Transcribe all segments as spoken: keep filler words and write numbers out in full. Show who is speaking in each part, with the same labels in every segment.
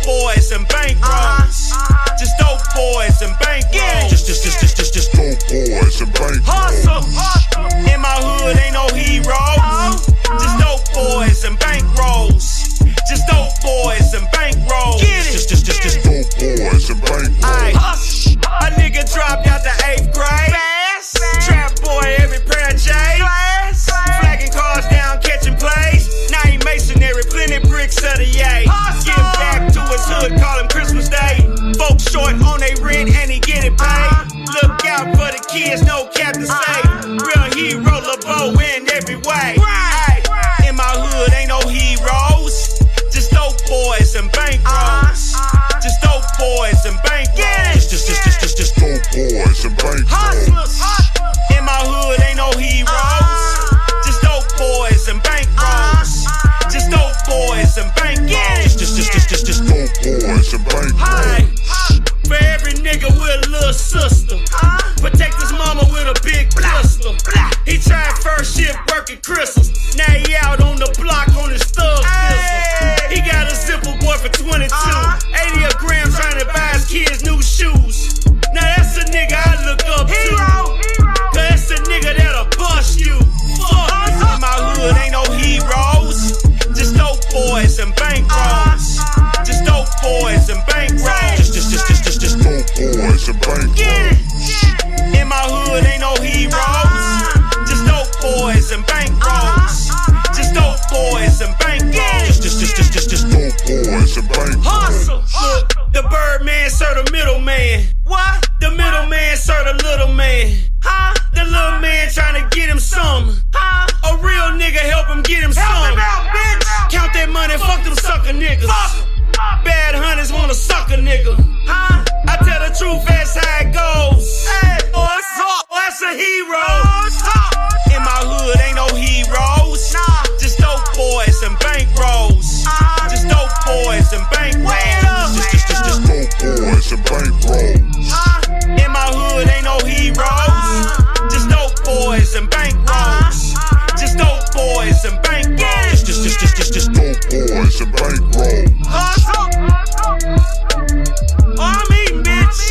Speaker 1: boys and bankrolls. Just dope boys and bankrolls. Just, just, just, just, just, just dope boys and bankrolls. Hustle. In my hood ain't no heroes. Just dope boys and bankrolls. Just dope boys and bankrolls. Just, just, just, just dope boys and bankrolls. A nigga dropped out the eighth grade. Trap boy, every pair of J's. Flagging cars down, catching plays. Now he masonry, plenty bricks of the yay. Give back to his hood, call him Christmas Day. Folks short on they rent and he get it paid. Look out for the kids, no cap to say. Real hero, LeBeau in every way. Ay, in my hood ain't no heroes. Just dope boys and bankrolls. Just dope boys and bankrolls. Just, just, just, just, just dope boys and bankrolls. In my hood ain't no heroes. Just dope boys and bankrolls. Just dope boys and bankrolls. Just, just, just, just, just dope boys and bankrolls. For every nigga with a little sister, protect his mama with a big pistol. He tried first shift working crystals. Now he out on the block on his thug pistol. He got a zipper boy for twenty-two. eighty a gram trying to buy his kids new shoes. Now that's a nigga I look up to. Cause that's a nigga that'll bust you. Fuck. In my hood ain't no heroes. Just dope boys and bankrolls. Just dope boys and bankrolls. Just, just, just, just, just, just dope boys and bankrolls. In my hood ain't no heroes. Just dope boys and bankrolls. Just dope boys and bankrolls. Just, just, just, just, just, just dope boys and bankrolls. Hustle. Look, the Birdman serve the middleman. What? The middleman serve the little man. Huh? The little man trying to get him some. Huh? A real nigga help him get him some. Help him out, bitch. Count that money, fuck them sucker niggas. Fuck. Bad hunters wanna suck a nigga. Huh? I tell the truth, that's how it goes. Hey, oh, it's up. Oh, that's a hero. Oh, in my hood ain't no heroes. Nah. Just dope boys and bankrolls. Uh-huh. Just dope boys and bankrolls. Just, just, just, just dope boys and bankrolls. Huh? In my hood ain't no heroes. Uh-huh. Just dope boys and bankrolls. Uh-huh. Just dope boys and bankrolls. Just, just, just, just, just dope boys and bankrolls. Hustle. Oh, I'm eating, bitch.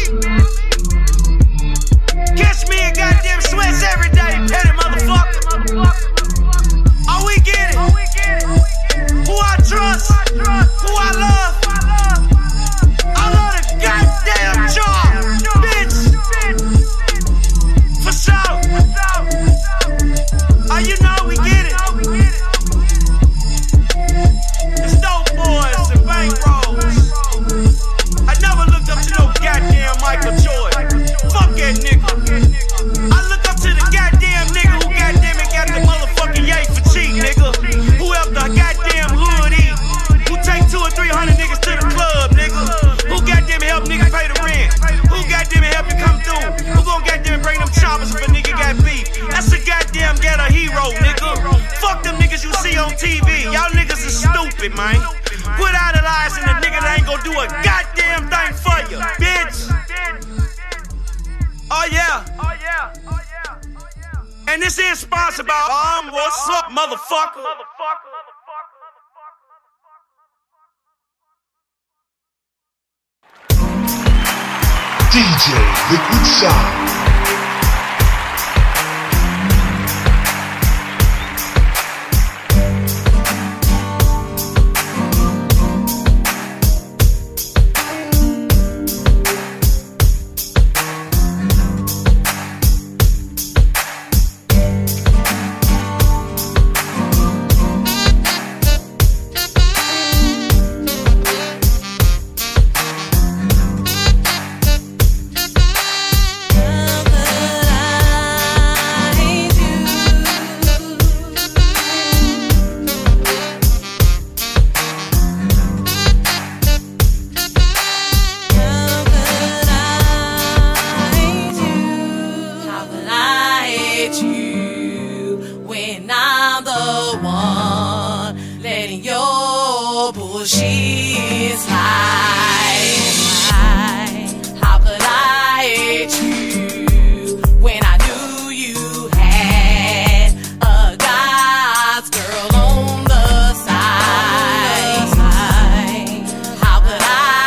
Speaker 1: Catch me in goddamn sweats every day, petty motherfucker. Oh, we get it. Who I trust, who I love. I love the goddamn job, bitch. For sure. Oh, you know we get it. It's dope boys and bankrolls. I never looked up to no goddamn Michael Jordan. Fuck that nigga. I look up to the goddamn nigga who goddamn it got the motherfucking yay for cheap, nigga. Who helped the goddamn hood eat. Who take two or three hundred niggas to the club, nigga. Who goddamn it help niggas pay the rent. Who goddamn it help you come through. Who gon' goddamn it bring them choppers if a nigga got beef. That's a goddamn ghetto hero, nigga. Fuck them niggas you see on T V. Y'all niggas is stupid, man. Quit idolizing the nigga that ain't gon' do a goddamn thing for you, bitch. Oh yeah. Oh yeah. Oh yeah. And this is sponsored by Um What's Up, motherfucker.
Speaker 2: D J Liquid Sound.
Speaker 3: How could I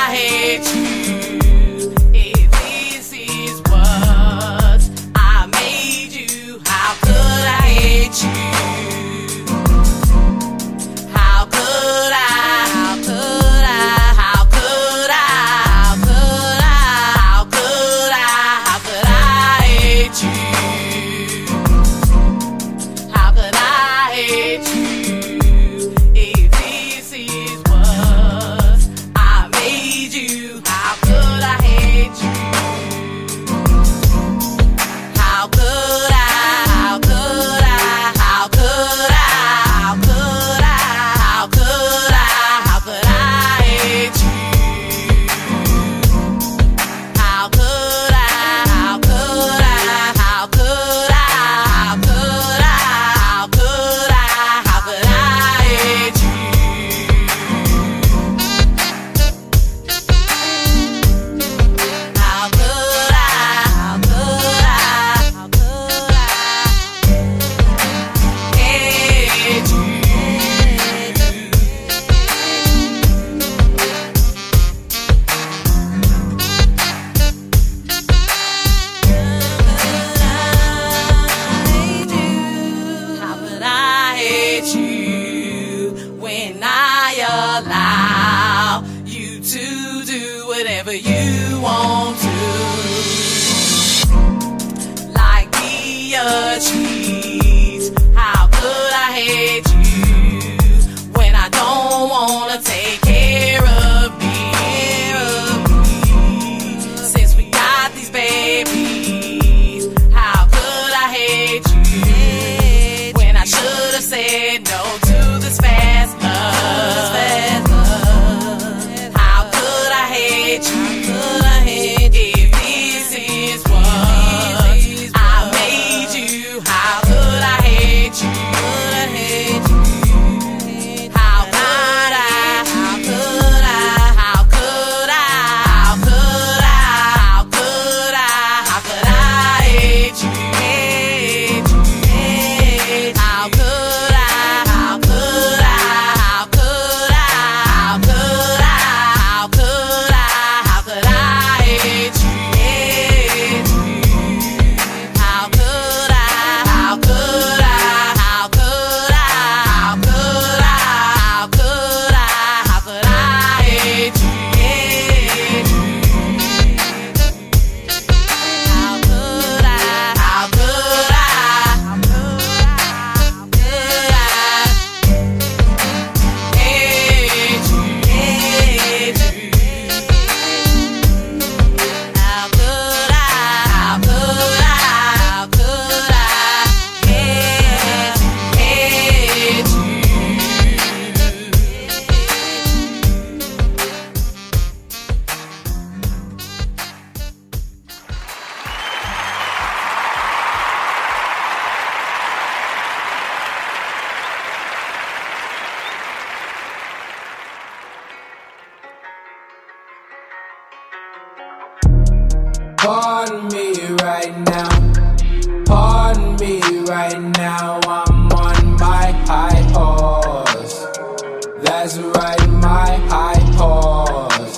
Speaker 3: to do whatever you want to. Like be a cheese, how could I hate you when I don't wanna take care of me? Since we got these babies, how could I hate you when I should have said no to this fast love? How could I hate you if this is what I made you? How could I hate you? How could I? How could I? How could I? How could I? How could I? How could I hate you? How could I? How could I? How could I? How could I? How could I? How could I hate you? How could I? How could I? How could I? How could I? How could I? How could I hate you? How could I? How could I? How could I hate you? Hate you? How could I? How could I? How could I hate hate you?
Speaker 4: Pardon me right now, pardon me right now, I'm on my high horse. That's right, my high horse.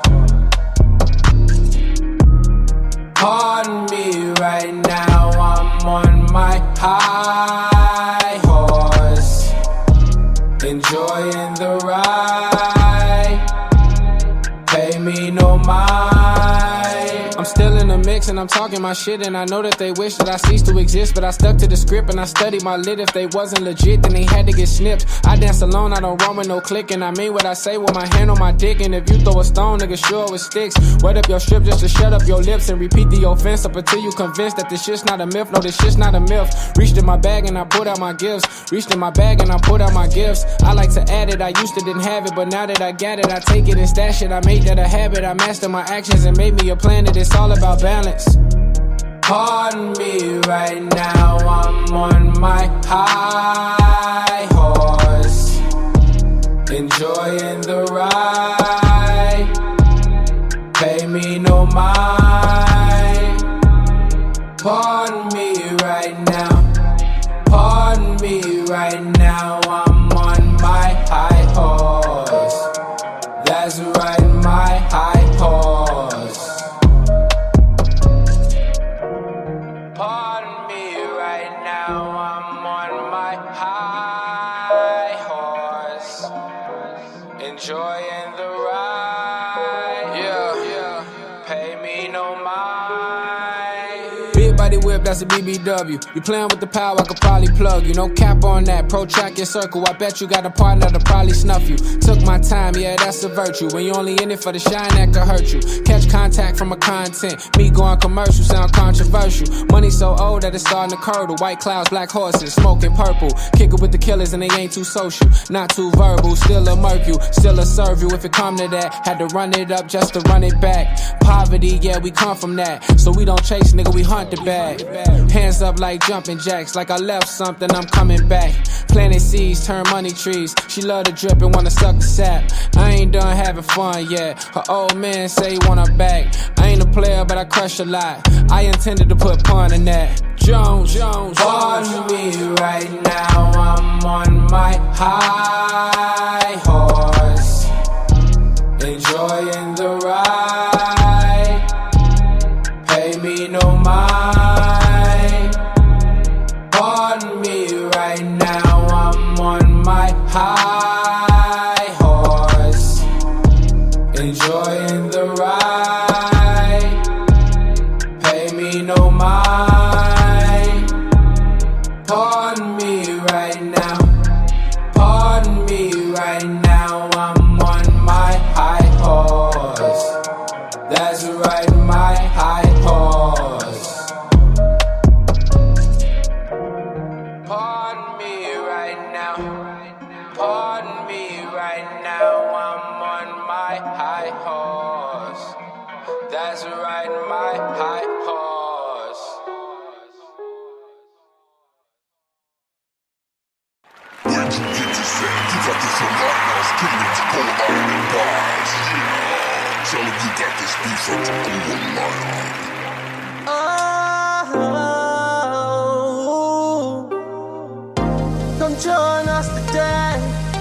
Speaker 4: Pardon me right now, I'm on my high horse, enjoying the ride, pay me no mind. I'm still in the mix and I'm talking my shit, and I know that they wish that I ceased to exist, but I stuck to the script and I studied my lit. If they wasn't legit, then they had to get snipped. I dance alone, I don't run with no click, and I mean what I say with my hand on my dick. And if you throw a stone, nigga, sure it sticks. Wet up your strip just to shut up your lips and repeat the offense up until you convinced that this shit's not a myth. No, this shit's not a myth. Reached in my bag and I put out my gifts. Reached in my bag and I put out my gifts. I like to add it, I used to didn't have it, but now that I got it, I take it and stash it. I made that a habit, I master my actions and made me a plan that it's all about balance. Pardon me right now, I'm on my high horse, enjoying the ride, pay me no mind. Pardon me right now, pardon me right now, I'm on my high horse. That's right, my high horse. Pardon me right now, I'm on my high horse, enjoying the ride. Yeah, yeah. Pay me no mind. Big body whip, that's a B B W. You playing with the power, I could probably plug you. No cap on that, protract your circle. I bet you got a partner to probably snuff you. Took my time, yeah, that's a virtue. When you only in it for the shine, that could hurt you. Catch contact from a content. Me going commercial, sound controversial. Money so old that it's starting to curdle. White clouds, black horses, smoking purple. Kick it with the killers and they ain't too social. Not too verbal, still a murk you. Still a serve you if it come to that. Had to run it up just to run it back. Poverty, yeah, we come from that. So we don't chase, nigga, we hunt the bag. Hands up like jumping jacks. Like I left something, I'm coming back. Planting seeds, turn money trees. She love to drip and wanna suck the sap. I ain't done having fun yet. Her old man say he want her back. I ain't a player, but I crush a lot. I intended to put pun in that. Jones, Jones, pardon me right now, I'm on my high horse, enjoying the ride, pay me no mind. Pardon me right now, I'm on my high horse, enjoying the ride. Pay me no mind. Pardon me right now. Pardon me right now. I'm on my high horse. That's right, my high horse. Pardon me right now. Pardon me right now. I'm on my high horse. That's right, my high horse.
Speaker 2: Where'd you get this at? You got this from Lighthouse Kingdoms, Coal Iron and Bars. Yeah. Tell him you got this beef up to Coal Iron.
Speaker 5: Oh, come join us today.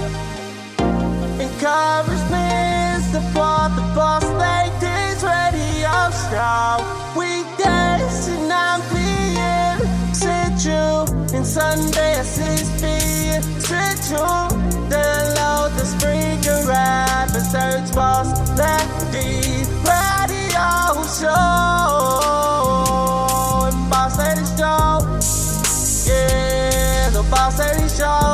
Speaker 5: Encouragement, support the Boss Ladies Radio Show. Weekdays at nine p.m. Central and Sunday at six p.m. Central. Download the Springer app and search Boss Ladies Radio Show. And Boss Ladies Show. Yeah, the Boss Ladies Show.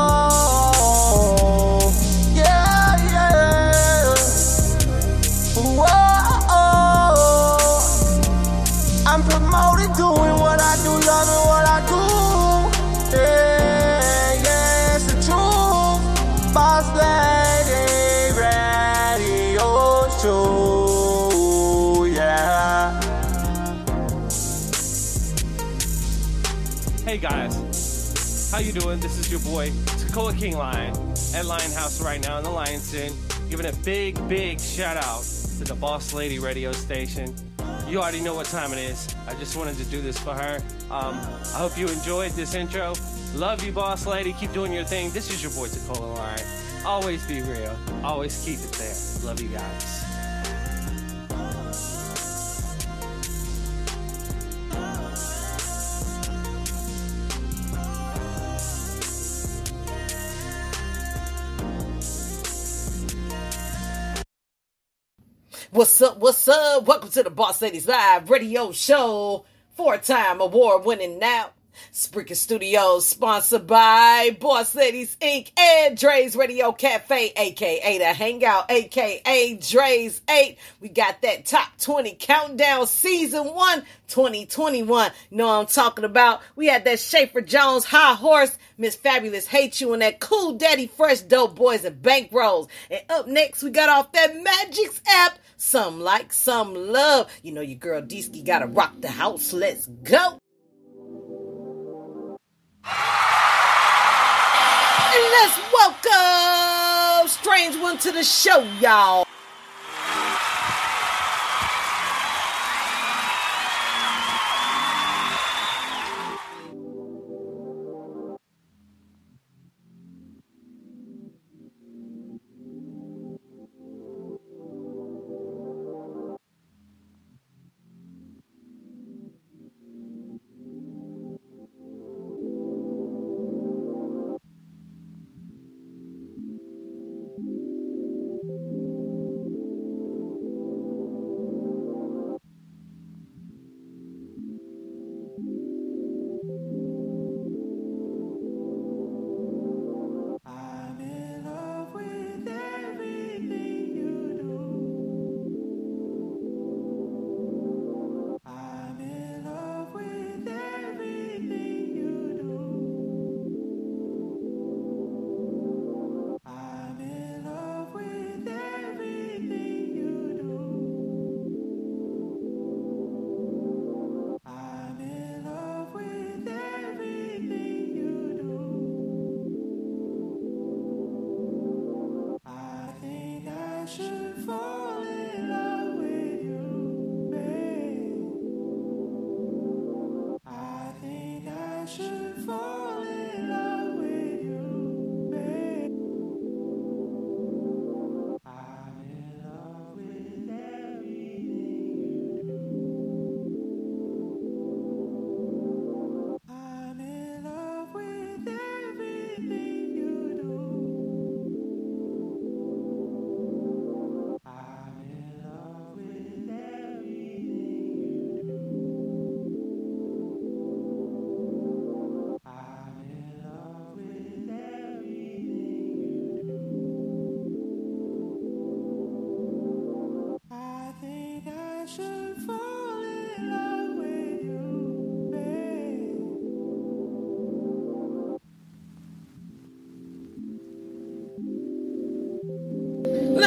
Speaker 5: I'm promoting doing what I do, loving what I do. Yeah, yeah, it's the truth. Boss Lady Radio Show, yeah.
Speaker 6: Hey guys, how you doing? This is your boy, Takoa King Lion, at Lion House right now in the Lion's Den, giving a big, big shout out to the Boss Lady radio station. You already know what time it is. I just wanted to do this for her. Um, I hope you enjoyed this intro. Love you, Boss Lady. Keep doing your thing. This is your boy, Takoa Lion. Always be real. Always keep it there. Love you guys.
Speaker 7: What's up, what's up? Welcome to the Boss Ladies Live Radio Show. Four-time award-winning now. Spreaker Studios, sponsored by Boss Ladies Incorporated and Dre's Radio Cafe, a k a. The Hangout, a k a. Dre's eight. We got that Top twenty Countdown Season one, twenty twenty-one. You know what I'm talking about? We had that Schaefer Jones High Horse, Miss Fabulous Hate You, and that Cool Daddy Fresh Dope Boys and Bankrolls. And up next, we got off that Magic's app, Some Like, Some Love. You know your girl Deesky gotta rock the house. Let's go. And let's welcome Strange One to the show, y'all.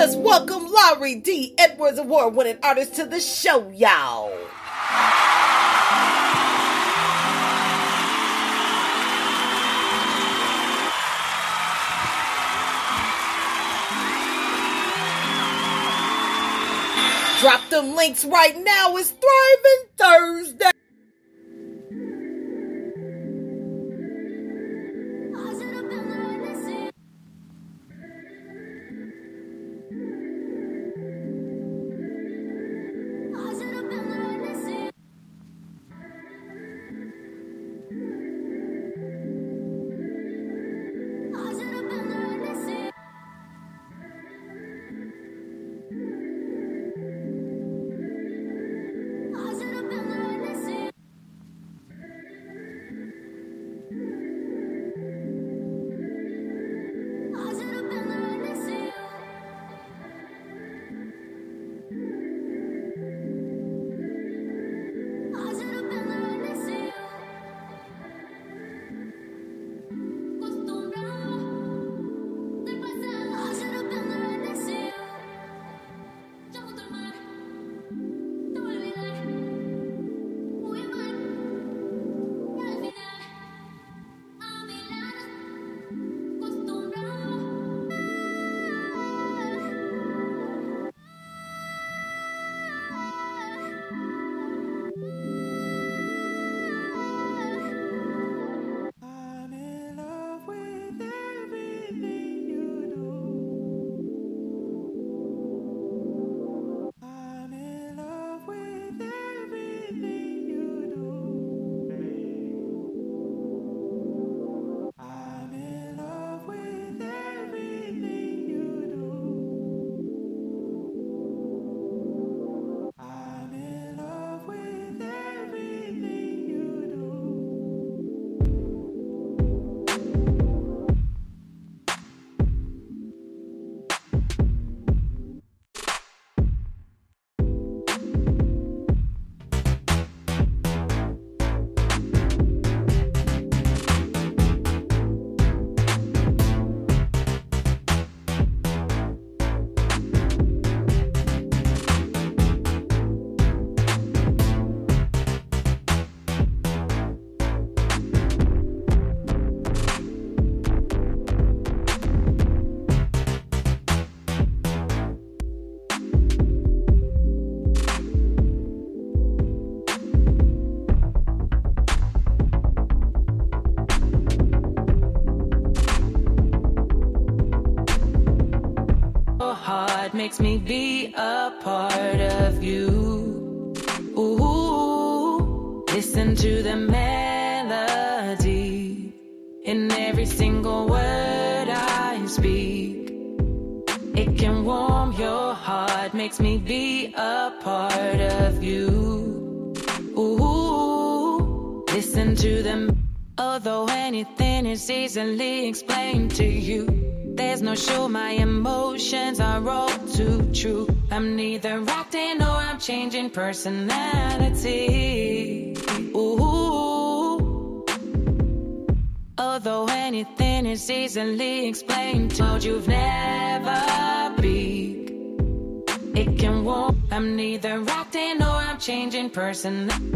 Speaker 7: just welcome Laurie D. Edwards award-winning artist to the show, y'all. Drop them links right now. It's Thriving Thursday.
Speaker 8: Makes me be a part of you. Ooh, listen to the melody in every single word I speak. It can warm your heart, makes me be a part of you. Ooh, listen to them. Although anything is easily explained to you, there's no show, my emotions are all too true. I'm neither acting or I'm changing personality. Ooh. Although anything is easily explained, told you've never been. It can walk. I'm neither acting or I'm changing personality.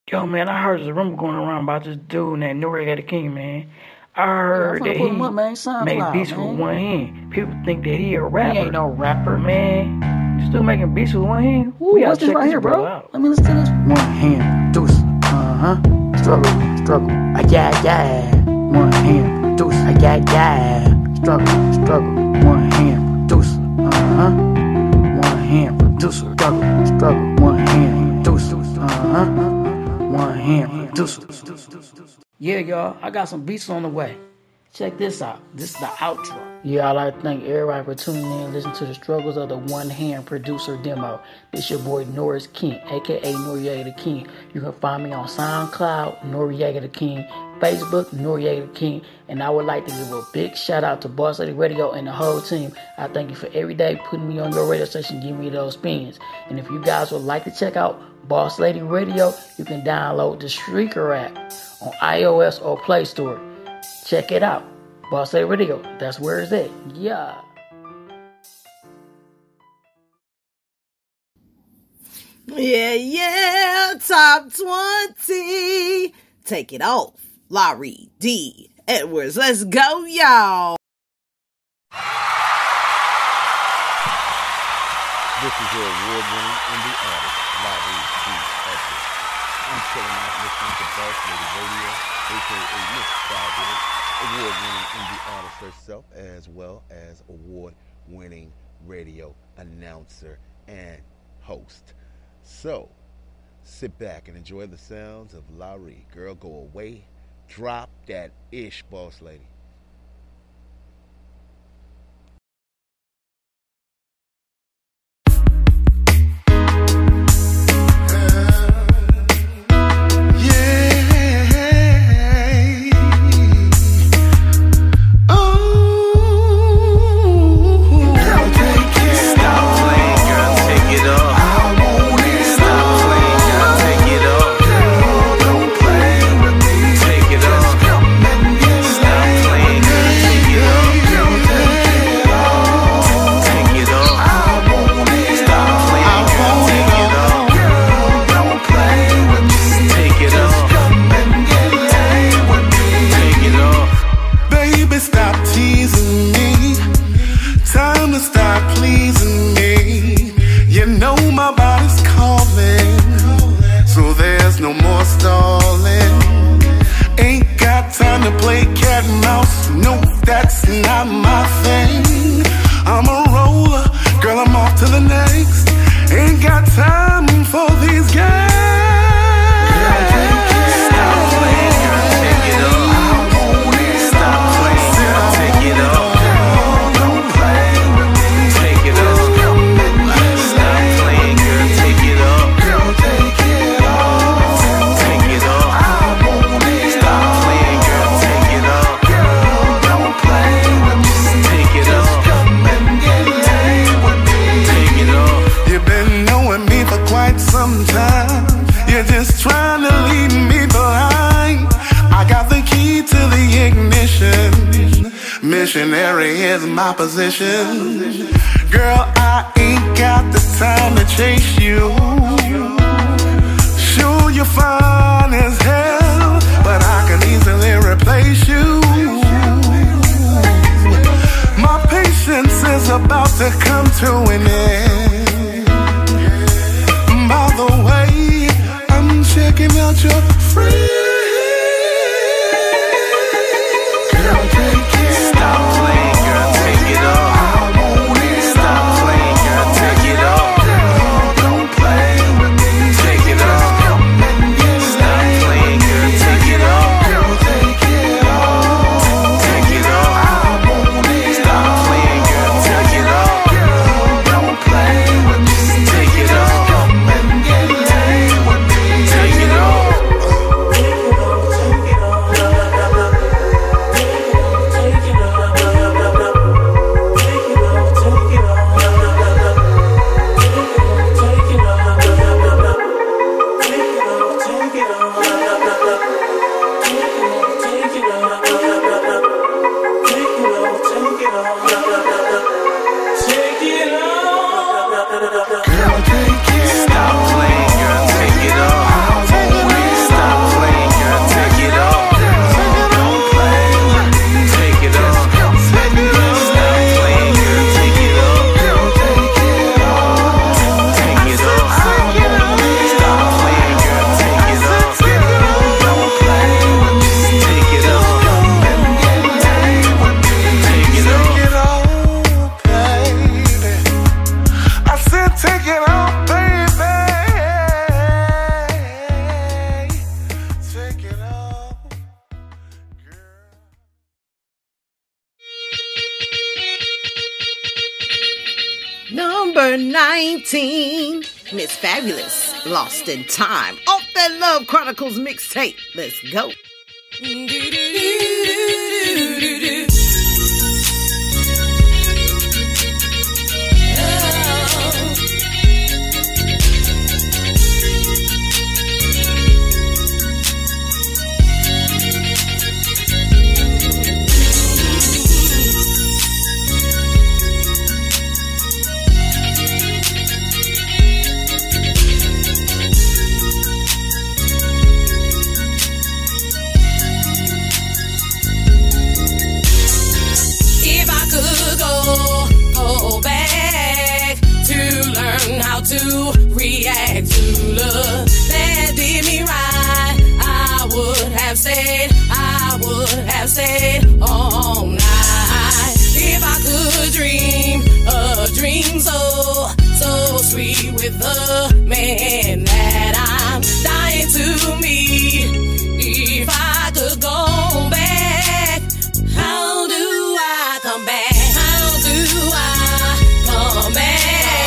Speaker 9: Yo, man, I heard there's a rumor going around about this dude named Noriega the King, man. I heard yeah, that he up, make beats man. with one hand. People think that he a rapper. He ain't no rapper, man. Still making beats with one hand? Ooh, we gotta check right this here, bro. Out. Let me listen to this. One hand, deuce. Uh-huh. Struggle, struggle. Ah, yeah, yeah. One hand, deuce. Ah, yeah, yeah. Struggle, struggle. One hand, deuce. Uh-huh. One hand, producer. Struggle, struggle. One hand, deuce. Uh-huh. One hand, producer. Yeah, y'all, I got some beats on the way. Check this out. This is the outro. Yeah, I'd like to thank everybody for tuning in and listening to the struggles of the one-hand producer demo. This your boy Norris King, a k a. Noriega the King. You can find me on SoundCloud, Noriega the King, Facebook, Noriega the King. And I would like to give a big shout out to Boss Lady Radio and the whole team. I thank you for every day putting me on your radio station, giving me those spins. And if you guys would like to check out Boss Lady Radio, you can download the Streaker app on iOS or Play Store. Check it out. Boss Lady Radio, that's where it's at. Yeah.
Speaker 7: Yeah, yeah. Top twenty. Take it off. Larry D. Edwards. Let's go, y'all.
Speaker 10: This is your award-winning indie-artist, Larry D. Edwards. I'm chilling out listening to Boss Lady Radio, a k a. Miss Fabulous, award-winning indie artist herself, as well as award-winning radio announcer and host. So, sit back and enjoy the sounds of Larry. Girl, go away. Drop that ish, Boss Lady.
Speaker 11: Missionary is my position. Girl, I ain't got the time to chase you. Sure, you're fine as hell, but I can easily replace you. My patience is about to come to an end. By the way, I'm checking out your free.
Speaker 7: Number nineteen, Miss Fabulous, Lost in Time, off that Love Chronicles mixtape. Let's go.
Speaker 3: To react to love that did me right, I would have said, I would have said all night. If I could dream a dream so, so sweet with the man that I'm dying to meet. If I could go back, how do I come back? How do I come back?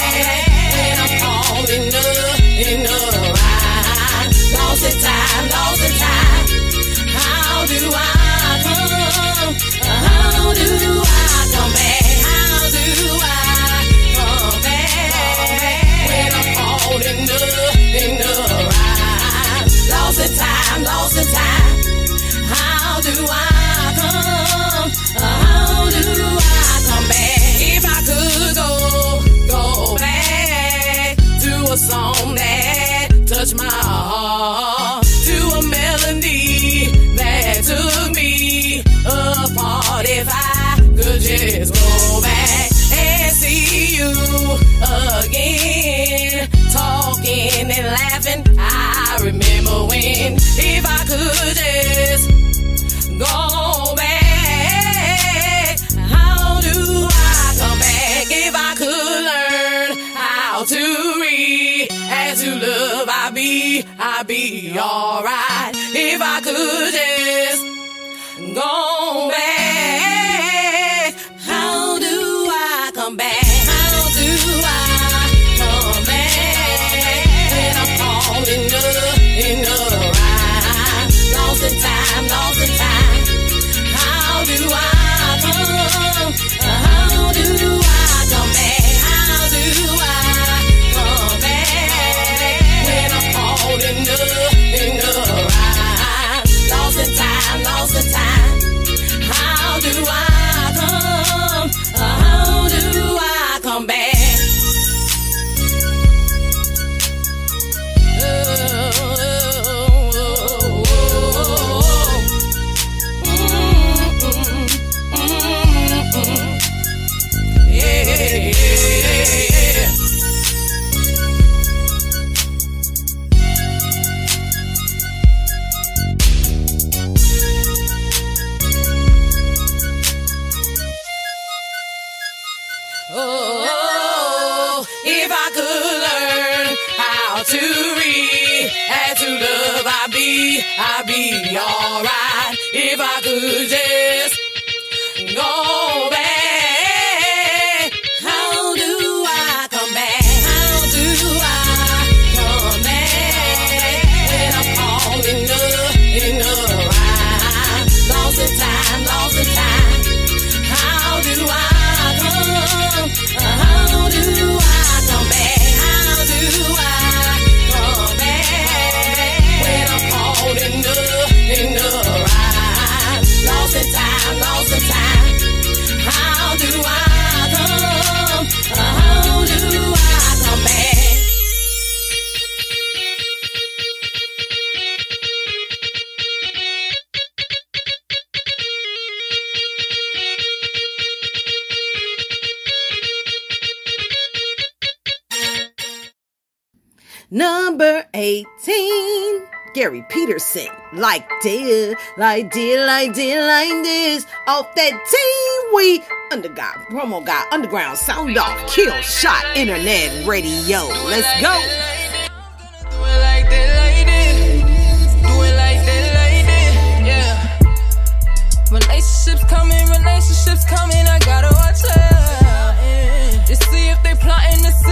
Speaker 3: In the, in the ride, lost in time, lost in time. How do I come? How do I come back? How do I come back? When I'm caught in the, in the ride, lost in time, lost in time. How do I come? How do I come back? If I could go, go back to a song that touched my heart, to a melody that took me apart. If I could just go back and see you again, talking and laughing, I remember when. If I could just go back, how do I come back? If I could learn how to read and to love, I'd be, I'd be alright. If I could just go back, how do I come back? How do I come back? When I'm caught in the, in the ride, lost in time, lost in time. How do I come? How do I come back? How do I come back? When I'm caught in the, in the ride, lost in time, lost in time. How do I come? How do I come back? Oh, oh, oh, oh. Mm-mm, mm-mm. Yeah, yeah, yeah. Oh, if I could learn how to read and to love, I'd be, I'd be alright. If I could just go back, how do I come back? How do I come back? When I'm caught in the, in the ride, lost in time, lost in time. How do I come? How do I come back? How do I come back? When I'm caught in the, in the ride, lost in time, lost in time. How do I come? How do I come back?
Speaker 7: Number eighteen, Gary Peterson, like this, like this, like this, like this, off that Teen We Underground promo guy, underground sound off, kill shot, internet radio. Let's go.
Speaker 12: Do it like that, like this. Do it like that, like this. Yeah. Relationships coming, relationships coming. I gotta watch out. Just see if they plotting to see.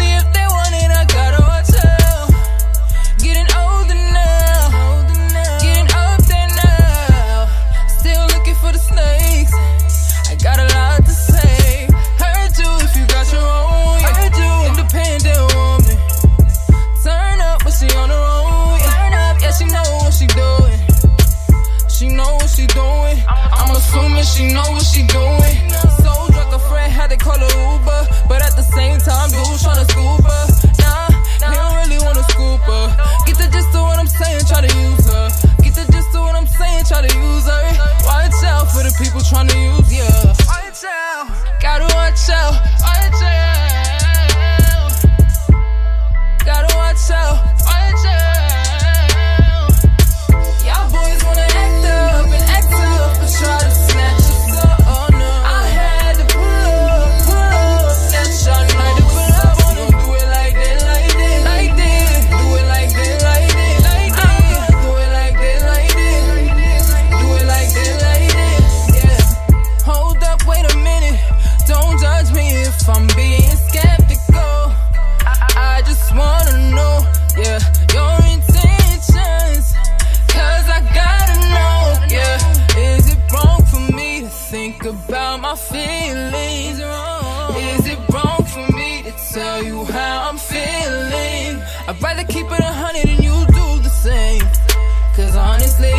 Speaker 12: what she doing. I'm assuming she know what she doing. So drunk, a friend had to call her Uber, but at the same time, dude tryna scoop her. Nah, he don't really wanna scoop her. Get the gist of what I'm saying, try to use her. Get the gist of what I'm saying, try to use her. Watch out for the people tryna use ya. Watch out, gotta watch out. Watch out, gotta watch out. Watch out. Y'all boys wanna act up and act up, but try to snatch us up. Oh no, I had to pull up, pull up, snatch y'all night to pull up. Wanna do it like that, like that, like that. Do it like that, like that, like that. Do it like that, like that. Do it like that, like that. Yeah. Hold up, wait a minute. Don't judge me if I'm being skeptical. I, I just wanna know, yeah, your intentions. Cause I gotta know, yeah. Is it wrong for me to think about my feelings? Is it wrong for me to tell you how I'm feeling? I'd rather keep it a hundred and you do the same. Cause honestly,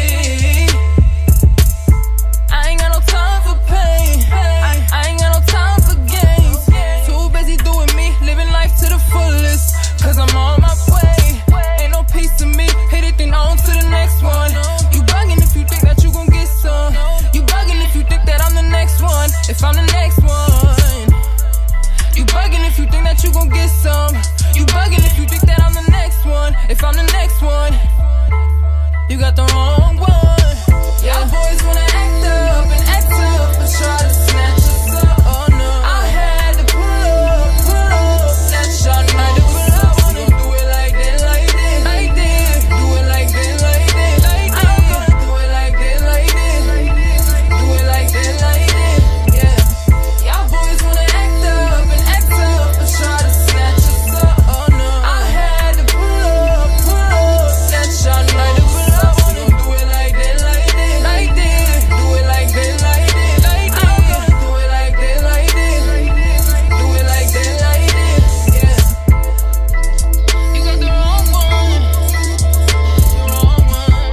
Speaker 12: I ain't got no time for pain. I ain't got no time for games. Too busy doing me, living life to the fullest. Cause I'm on my way. Ain't no peace to me, hit it then on to the next one. You bugging if you think that you gon' get some. You bugging if you think that I'm the next one. If I'm the next one. You bugging if you think that you gon' get some. You bugging if you think that I'm the next one. If I'm the next one. You got the wrong one. Y'all boys wanna act up and act up, but try to snatch us up. Oh no, I had to pull up, pull up, snatch y'all night to pull up. Wanna do it like that, like that, like that. Do it like that, like that, like that. Do it like that, like that. Do it like that, like that. Yeah. Y'all boys wanna act up and act up, but try to snatch us up. Oh no, I had to pull up, pull up, snatch y'all night to pull up. Wanna do it like that, like that, like that. Do it like that, like that, like that. Do it like that, like that. Do it like that, like that. Yeah. You got the wrong one. The wrong one.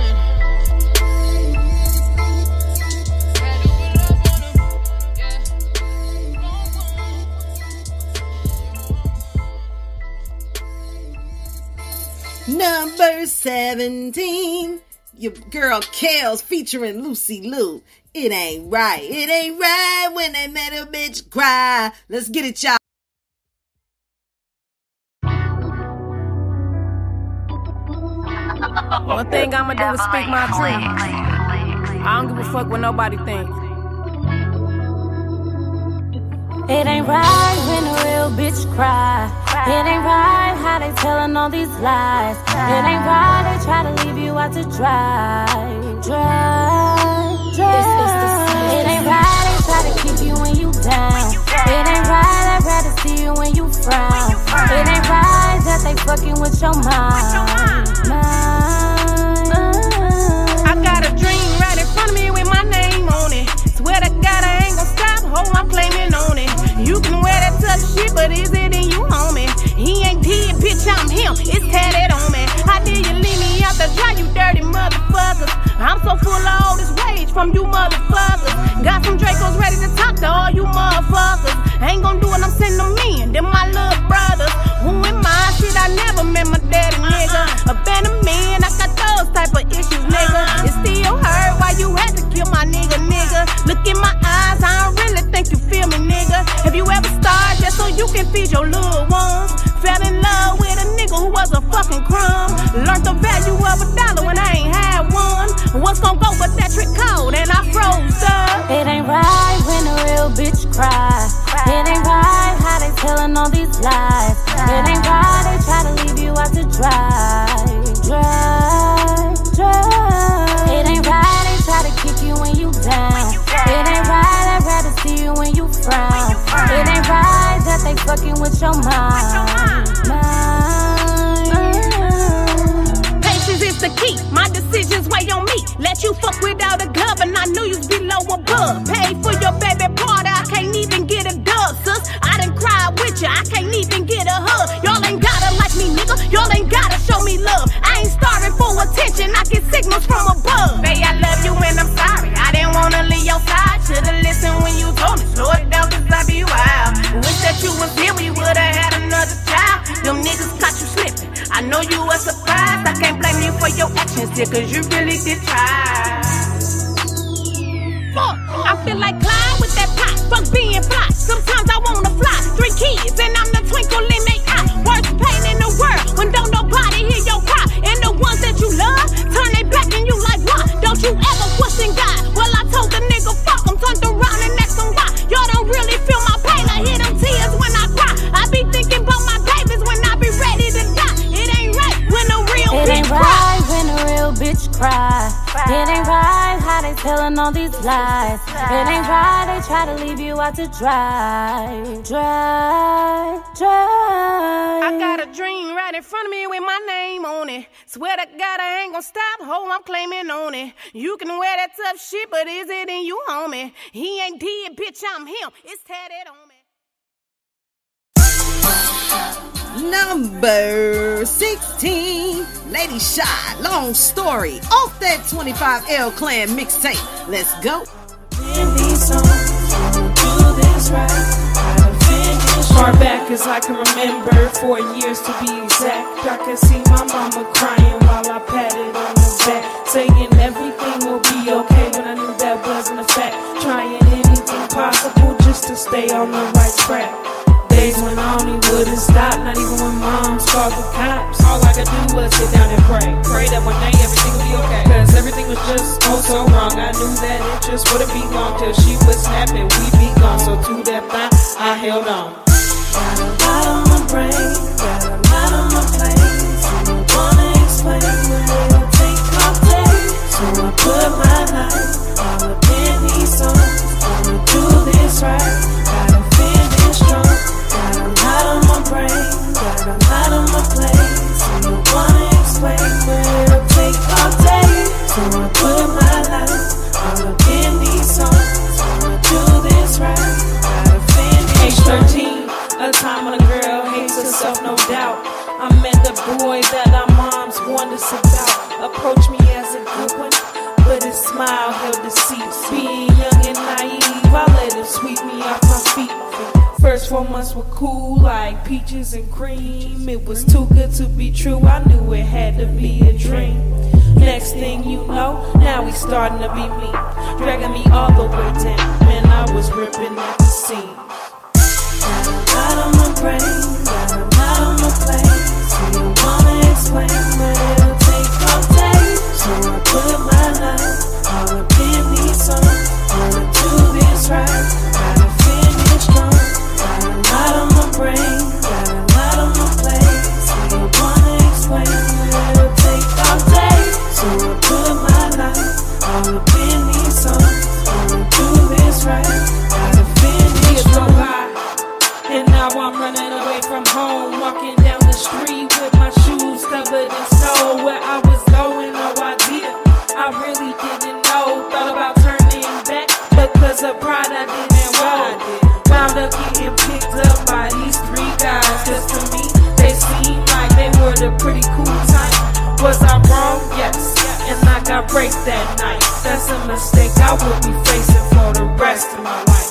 Speaker 12: Had to put up on him. Yeah. Wrong one.
Speaker 7: Number seventeen. Your girl Kels featuring Lucy Liu. It ain't right. It ain't right when they made a bitch cry. Let's get it, y'all.
Speaker 13: One thing I'ma do is speak my truth. I don't give a fuck what nobody think.
Speaker 8: It ain't right when a real bitch cry. It ain't right how they telling all these lies. It ain't right they try to leave you out to dry. Dry, dry. It ain't right they try to keep you when you down. It ain't right I'd rather see you when you frown. It ain't right that they fucking with your mind. Mind.
Speaker 13: I got a dream right in front of me with my name on it. Swear to God I ain't gon' stop, ho, I'm claiming on it. You can wear that tough shit, but is it in you, homie? He ain't dead, bitch, I'm him, it's tatted on me. How did you leave me out to dry, you dirty motherfuckers? I'm so full of all this rage from you motherfuckers. Got some Dracos ready to talk to all you motherfuckers. Ain't gon' do it, I'm sending them in, them my little brothers. Who am I? Shit, I never met my daddy, nigga. Abandoned man, I got those type of issues, nigga. It still hurt why you had to kill my nigga, nigga. Look in my eyes, I don't really think you feel me, nigga. Have you ever starved just so you can feed your little ones? Fell in love with a nigga who was a fucking crumb. Learned the value of a dollar when I ain't had one. What's gon' go but that trick code and I froze up.
Speaker 8: It ain't right when a real bitch cry. It ain't right how they telling all these lies. It ain't right they try to leave you out to dry. Dry, dry. It ain't right they try to kick you when you down. It ain't right I'd rather see you when you frown. It ain't right that they fucking with your mind. Mind.
Speaker 13: Patience is the key, my decisions weigh on me. Let you fuck without a glove and I knew you'd be low above. Paid for your baby party, I can't even get a dub, sis. I done cried with you, I can't even get a hug. Y'all ain't gotta like me, nigga, y'all ain't gotta show me love. I ain't starving for attention, I get signals from above. Babe, I love you and I'm sincere, cause you really did try. Fuck, I feel like Clyde with that pot. Fuck being fly. Sometimes I wanna fly. Three kids and I'm the twinkle in they eye. Worst pain in the world when don't nobody hear your cry. And the ones that you love turn they back and you like why? Don't you ever question God? Well, I told the nigga fuck him, turned around and asked him why. Y'all don't really feel my pain. I hear them tears when I cry. I be thinking about my babies when I be ready to die. It ain't right when a real
Speaker 8: it
Speaker 13: bitch
Speaker 8: ain't
Speaker 13: cry.
Speaker 8: right when a real bitch cry. It ain't right how they telling all these lies. It ain't right they try to leave you out to dry, dry, dry.
Speaker 13: I got a dream right in front of me with my name on it. Swear to God I ain't gon' stop, ho, I'm claiming on it. You can wear that tough shit, but is it in you, homie? He ain't dead, bitch, I'm him. It's tatted on me.
Speaker 7: Number sixteen, Lady Shy, Long Story, off that twenty-five L Clan mixtape. Let's go.
Speaker 14: Far back as I can remember, four years to be exact. I can see my mama crying while I patted on her back, saying everything will be okay, when I knew that wasn't a fact. Trying anything possible just to stay on the right track. Days when I only wouldn't stop, not even when mom called the cops. All I could do was sit down and pray, pray that one day everything would be okay. Cause everything was just oh so wrong. I knew that it just wouldn't be long till she would snap and we'd be gone. So to that thought, I held on.
Speaker 15: Got a lot on my brain, got a lot on my plate. So I wanna explain what it'll take all day. So I put my life all up in these songs. Wanna do this right, gotta finish strong. Got a lot on my brain, got a lot on my plate. So I wanna explain what it'll take all day. So I put my life all up in these songs. Wanna do this right, gotta finish
Speaker 14: Age thirteen, a time when a girl hates herself, no doubt. I met the boy that our moms warned us about. Approached me as a good one, but his smile held deceit. Being young and naive, I let him sweep me off my feet. First four months were cool, like peaches and cream. It was too good to be true, I knew it had to be a dream. Next thing you know, now we starting to be me, dragging me all the way down. Man, I was ripping at the seam.
Speaker 15: Got a lot on my brain, got a lot on my plate. So you wanna explain, but it'll take all day. So I put my life all up in these songs. Wanna do this right, gotta finish strong. Got a lot on my brain, got a lot on my plate. So you wanna explain, but it'll take all day. So I put my life all up in these songs. Wanna do this right, gotta finish strong.
Speaker 14: And now I'm running away from home, walking down the street with my shoes covered in snow. Where I was going, no idea, I really didn't know. Thought about turning back, but cause of pride I didn't roll. Wound up getting picked up by these three guys. Cause to me, they seemed like they were the pretty cool type. Was I wrong? Yes. And I got raped that night. That's a mistake I will be facing for the rest of my life.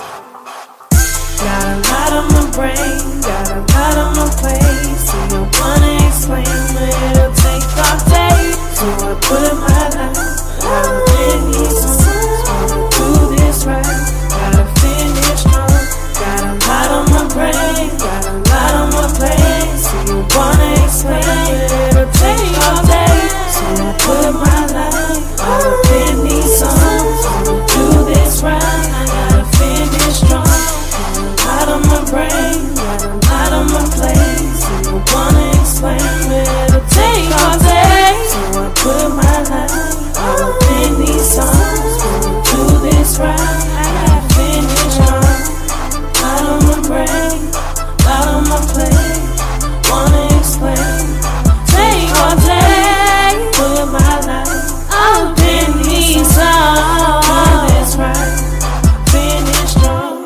Speaker 15: Got a lot on my brain, got a lot on my plate. So you wanna explain, but it'll take all day. So I put my life all in these songs. Wanna do this right, gotta finish strong. Got a lot on my brain, got a lot on my plate. So you wanna explain, but it'll take all day. So I put my life all in these songs. Wanna do this right, I gotta finish strong. Got a lot on my brain, got a lot on my plate. So you wanna explain, but it'll take all day. So I put my life all up in these songs. Gonna do this right, I gotta finish strong. Lot on my brain, lot on my plate. Wanna explain, take all day. Put my life all up in these songs. Do this right, finish strong.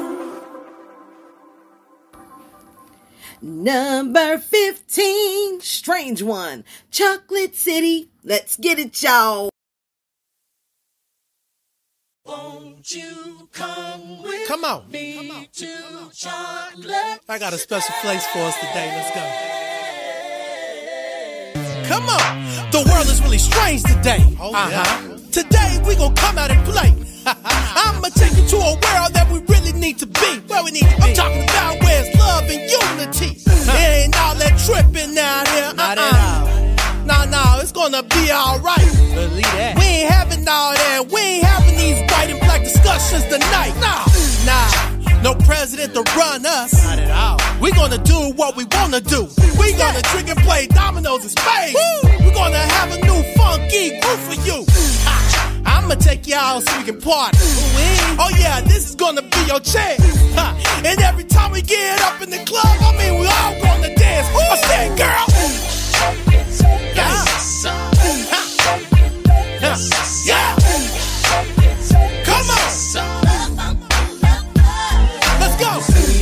Speaker 7: Number fifteen, Strange One, Chocolate City. Let's get it, y'all.
Speaker 16: Won't you come with
Speaker 17: Come on.
Speaker 16: me
Speaker 17: Come on.
Speaker 16: to chocolate?
Speaker 17: I got a special place for us today. Let's go. come on. The world is really strange today. Oh, uh-huh. Yeah. Today we gon' come out and play. I'ma take you to a world that we really need to be. Where we need to be. I'm talking about where it's love and unity. It ain't all that tripping out here. Not uh-uh. at all. Nah, nah, it's gonna be alright. Believe that. We ain't having all that. We ain't having these white and black discussions tonight. Nah, nah. No president to run us. Not at all. We gonna do what we wanna do. We gonna drink and play dominoes and spades. We gonna have a new funky groove for you. Ha. I'ma take you out so we can party. Oh yeah, this is gonna be your chance. Ha. And every time we get up in the club, I mean we all gonna dance. I said, girl. Yeah. Yeah. Yeah. Come on. Let's go.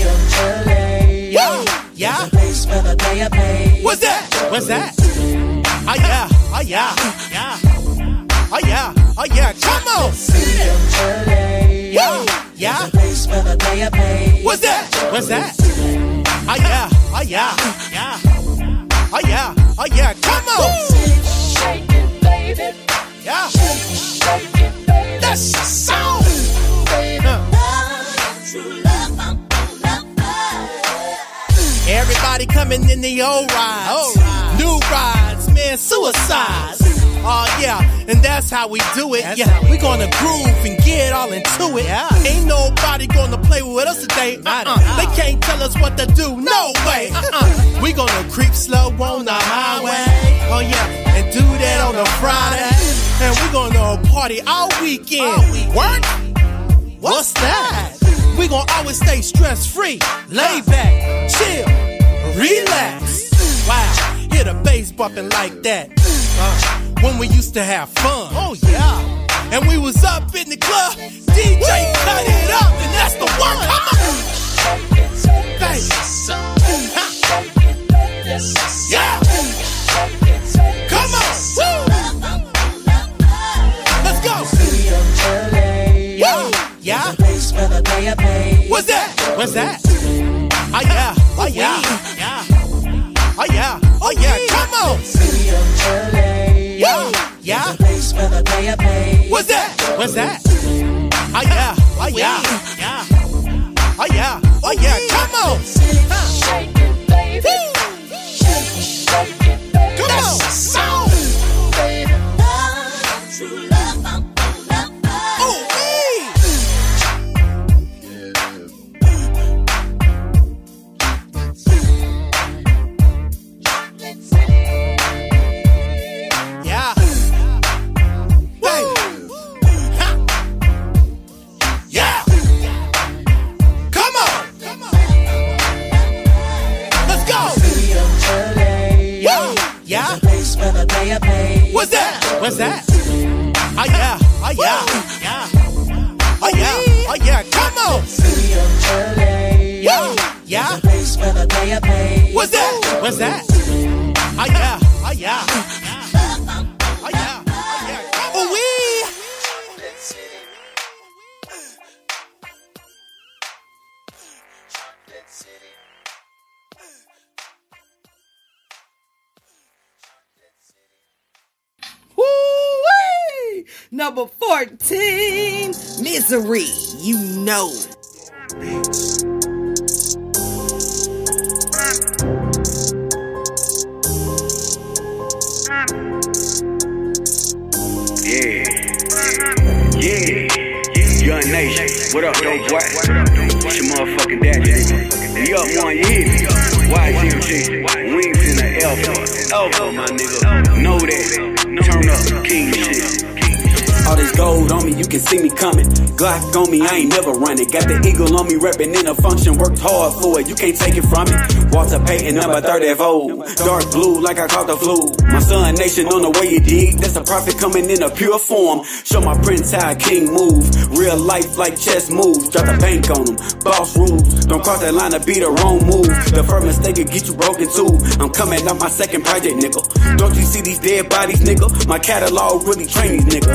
Speaker 17: Yeah. Yeah. What's that? What's that? Oh yeah. Oh yeah. Yeah. Oh yeah. Oh yeah. Come on. Yeah. Yeah. What's that? What's that? Oh yeah. Oh yeah. Yeah. Oh yeah. Oh yeah. Come on. Shake it, baby. Yeah. Shake it, baby. That's the sound. Everybody coming in the old rides, old rides. New rides, man, suicides. Oh yeah, and that's how we do it. That's yeah, we, we gonna groove and get all into it. Yeah. Ain't nobody gonna play with us today. Uh-uh. They can't tell us what to do. No way. Uh-uh. We gonna creep slow on the highway. Oh yeah, and do that on a Friday. And we gonna party all weekend. All weekend. Work? What's that? We gon' always stay stress-free, lay back, chill, relax. Wow, hear the bass bumping like that. Uh, when we used to have fun. Oh yeah. And we was up in the club, D J Woo! Cut it up, and that's the work. Come on. Bass. Yeah. Come on. Woo. Let's go. Yeah. Yeah. What's that? What's that? Oh yeah. Oh yeah. Yeah. Oh yeah. Oh yeah. Come on. Yeah. Yeah. What's that? What's that? Oh yeah. Oh yeah. Yeah. Oh yeah. Oh yeah. Come on. Shake it, baby. Come on. Sound. What's that? What's that? Oh yeah. Oh yeah. Yeah. Oh yeah. Oh yeah. Come on. Yeah. Yeah. What's that? What's that? Oh yeah. Oh yeah. Oh yeah. Oh yeah. Oh we.
Speaker 7: Woo-wee! Number fourteen, Misery, you know.
Speaker 18: Yeah, yeah, Young Nation, what up, dope boy? It's your motherfucking daddy. We up one, you hit me. Y G M G, wings in the alpha, alpha, my nigga. Know that, turn up, king shit.
Speaker 19: All this gold on me, you can see me coming. Glock on me, I ain't never running. Got the eagle on me, reppin' in a function. Worked hard for it, you can't take it from me. Walter Payton, number thirty-four. Dark blue, like I caught the flu. My son nation on the way you dig. That's a prophet coming in a pure form. Show my prince how a king move. Real life like chess moves. Drop the bank on them, boss rules. Don't cross that line to be the wrong move. The first mistake will get you broken too. I'm coming out my second project, nigga. Don't you see these dead bodies, nigga? My catalog really train these niggas.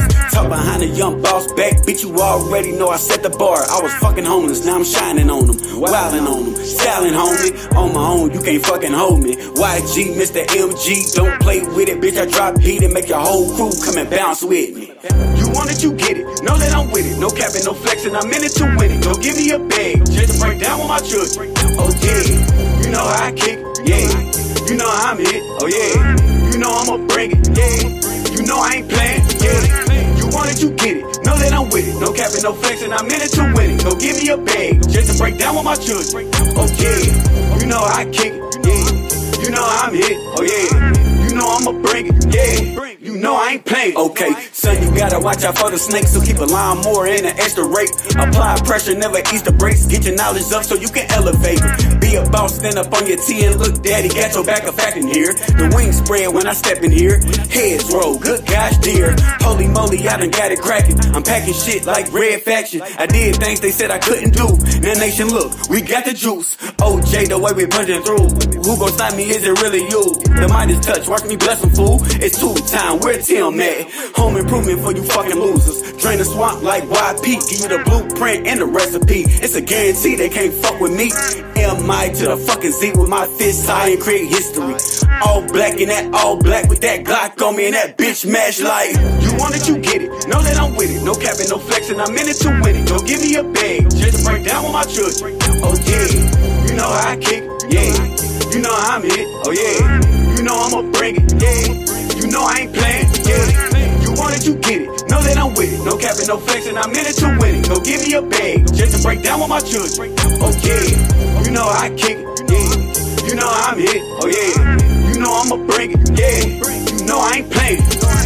Speaker 19: Hop behind a young boss back, bitch, you already know I set the bar. I was fucking homeless, now I'm shining on them, wildin' on them, styling homie. On my own, you can't fucking hold me. Y G, Mister M G, don't play with it, bitch. I drop beat and make your whole crew come and bounce with me. You want it, you get it. Know that I'm with it. No capping, no flexing. I'm in it to win it. Go give me a bag, just to break down with my children. Oh yeah, you know how I kick. Yeah, you know how I'm hit. Oh yeah, you know I'ma bring it. Yeah, you know I ain't playing. Yeah, you want it, you get it. Know that I'm with it. No capping, no flexing. I'm in it to win it. Go give me a bag, just to break down with my children. Oh yeah, you know how I kick it. Yeah, you know how I'm hit. Oh yeah, you know I'ma bring it. Yeah. You know I ain't playing. Okay, son, you gotta watch out for the snakes, so keep a lawnmower in an extra rate. Apply pressure, never ease the brakes. Get your knowledge up so you can elevate. Be a boss, stand up on your T and look, daddy, got your back a fact in here. The wings spread when I step in here. Heads roll, good gosh, dear. Holy moly, I done got it cracking. I'm packing shit like Red Faction. I did things they said I couldn't do. Now nation, look, we got the juice. O J, the way we punching through. Who gon' stop me? Is it really you? The mind is touch, watch me bless them, fool. It's two time. Where Tim at? Home improvement for you fucking losers. Drain the swamp like Y P. Give you the blueprint and the recipe. It's a guarantee they can't fuck with me. M I to the fucking Z with my fist high and create history. All black and that all black with that Glock on me and that bitch mash like. You want it, you get it. Know that I'm with it. No capping, no flexing. I'm in it to win it. Go give me a bag, just to break down with my children. Oh yeah, you know how I kick. Yeah, you know how I'm hit. Oh yeah, you know I'ma bring it. Yeah. You know I ain't playing, yeah. You want it, you get it. Know that I'm with it. No capping, no flexing. I'm in it to win it. Go give me a bag, just to break down with my children. Oh yeah, you know I kick it, yeah. You know I'm hit, oh yeah. You know I'ma bring it, yeah. You know I ain't playing.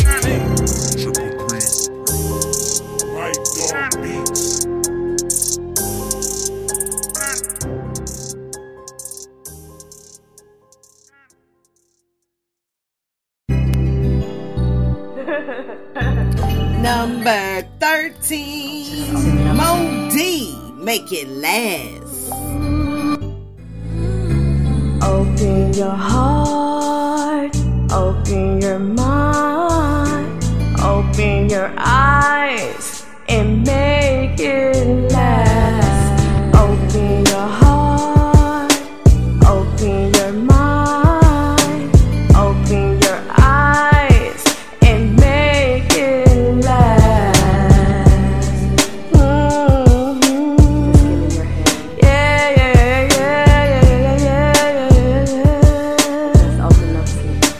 Speaker 2: Right dog beats.
Speaker 7: Number thirteen, Mo D, Make It Last.
Speaker 15: Open your heart, open your mind, open your eyes and make it last. Open your heart, open your mind, open your eyes and make it last. Mm-hmm. Yeah, yeah, yeah, yeah, yeah, yeah, yeah. Open up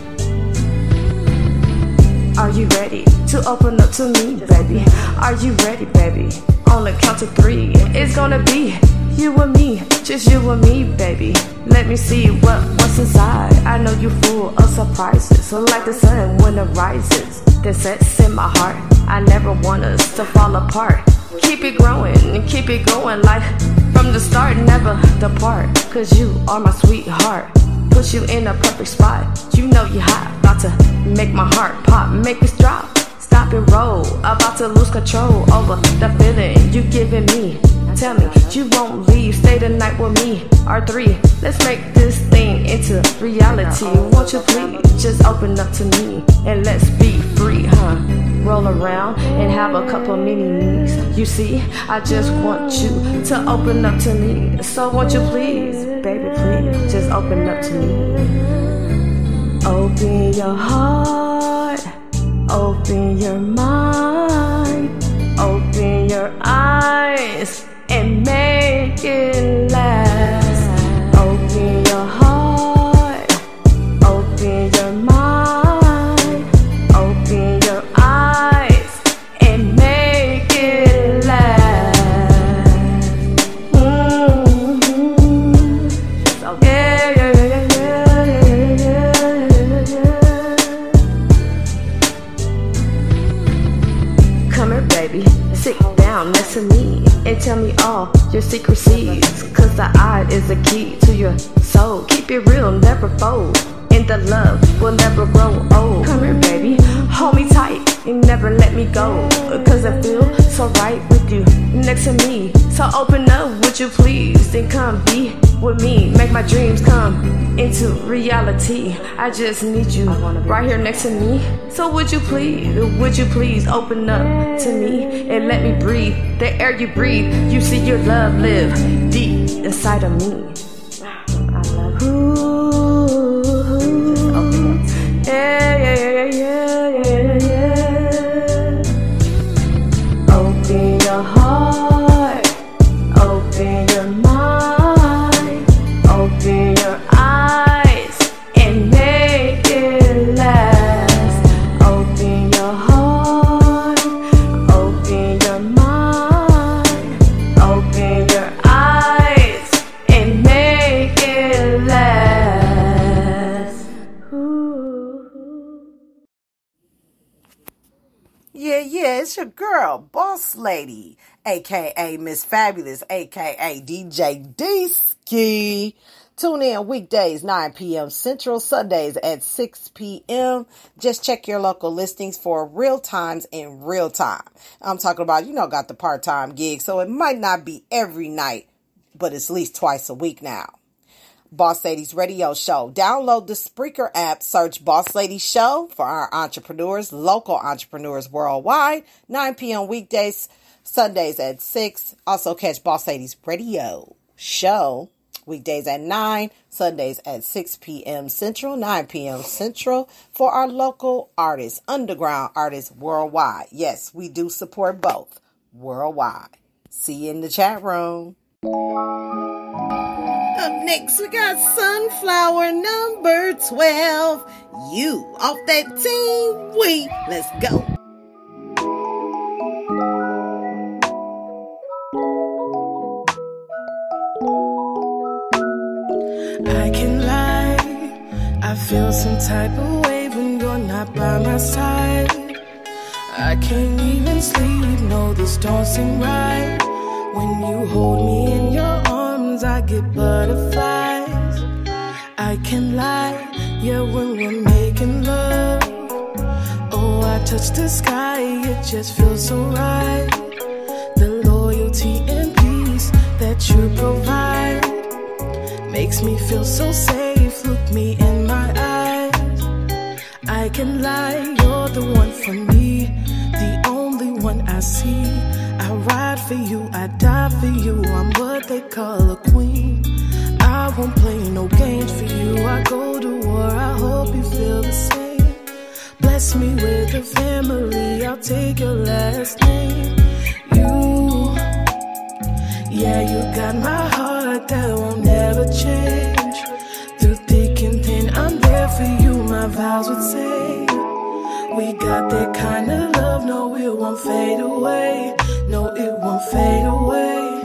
Speaker 15: to me. Are you ready to open up to me, baby? Are you ready, baby? On the count of three, it's gonna be you and me, just you and me, baby. Let me see what what's inside. I know you full of surprises, so like the sun when it rises, that sets in my heart. I never want us to fall apart. Keep it growing and keep it going, like from the start, never depart. Cause you are my sweetheart. Put you in a perfect spot. You know you hot, about to make my heart pop, make us drop. Stop and roll, about to lose control over the feeling you giving me. Tell me you won't leave, stay the night with me. R three, let's make this thing into reality. Won't you please just open up to me and let's be free, huh? Roll around and have a couple mini-me's. You see, I just want you to open up to me. So won't you please, baby, please just open up to me. Open your heart, open your mind, open your eyes and make it last. Open your heart, open your mind, open your eyes and make it last. Mm-hmm. Yeah, yeah, yeah, yeah, yeah, yeah, yeah. Come here, baby, sit down next to me and tell me all your secrecies. Cause the eye is the key to your soul. Keep it real, never fold. and the love will never grow old. Come here, baby, hold me tight and never let me go, cause I feel so right with you next to me. So open up, would you please, then come be with me. Make my dreams come into reality. I just need you right here next to me. So would you please, would you please open up to me and let me breathe the air you breathe. You see your love live deep inside of me. I love you. Yeah, yeah, yeah, yeah, yeah, yeah. Open your heart, open your mind, open your eyes and make it last. Open your heart, open your mind, open your eyes and make it last. Ooh.
Speaker 7: Yeah, yeah, it's your girl, Boss Lady, aka Miss Fabulous, aka D J D-Ski. Tune in weekdays, nine p.m. Central, Sundays at six p.m. Just check your local listings for real times in real time. I'm talking about, you know, got the part-time gig, so it might not be every night, but it's at least twice a week now. Boss Lady's radio show. Download the Spreaker app, search Boss Lady Show for our entrepreneurs, local entrepreneurs worldwide. nine p.m. weekdays, Sundays at six. Also catch Boss Lady's radio show weekdays at nine, Sundays at six p.m. Central, nine p.m. Central for our local artists, underground artists worldwide. Yes, we do support both worldwide. See you in the chat room. Up next, we got Sunflower number twelve. You off that team, we. Let's go.
Speaker 14: I can lie, I feel some type of way when you're not by my side. I can't even sleep, no, this don't seem right. When you hold me in your arms, I get butterflies. I can't lie, yeah, when we're making love, oh, I touch the sky, it just feels so right. The loyalty and peace that you provide makes me feel so safe, look me in my eyes. I can't lie, you're the one for me, the only one I see. I ride for you, I die for you, I'm what they call a queen. I won't play no games for you, I go to war, I hope you feel the same. Bless me with a family, I'll take your last name. You, yeah, you got my heart that won't never change. Through thick and thin, I'm there for you, my vows would say. We got that kind of love, no, it won't fade away. No, it won't fade away.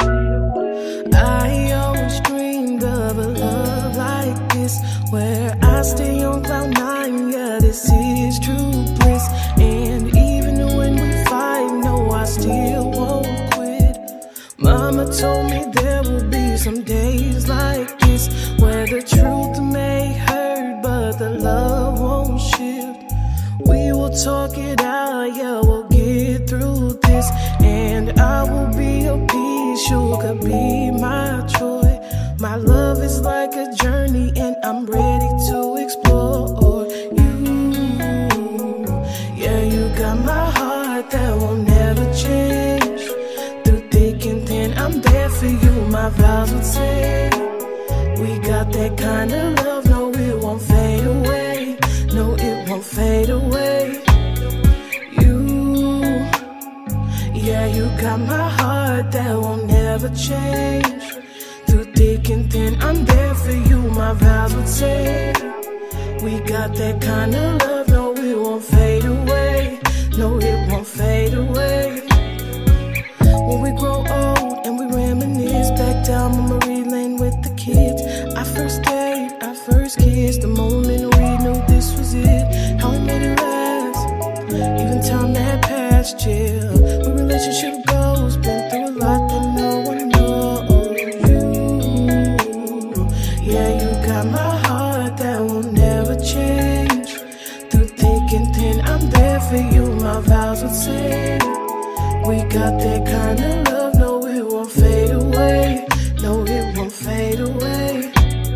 Speaker 14: I always dreamed of a love like this, where I stay on cloud nine, yeah, this is true bliss. And even when we fight, no, I still won't quit. Mama told me there will be some days like this, where the truth may hurt, but the love won't shift. We will talk it out, yeah, we'll get through this. And I will be your peace, you could be my joy. My love is like a journey and I'm ready to explore you. Yeah, you got my heart that won't never change. Through thick and thin, I'm there for you, my vows would say. We got that kind of love, no, it won't fade away. No, it won't fade away. You, yeah, you got my heart that won't never change. Through thick and thin, I'm there for you, my vows would say. We got that kind of love, no, it won't fade away. No, it won't fade away. When we grow old and we reminisce back down memory lane with the kids, our first date, our first kiss, the moment we knew this was it. How we made it last, even time that passed, yeah. Where relationship goes, been through a lot that no one knows. You, yeah, you got my heart that will never change.
Speaker 15: got that kind of love, no, it won't fade away. No, it won't fade away.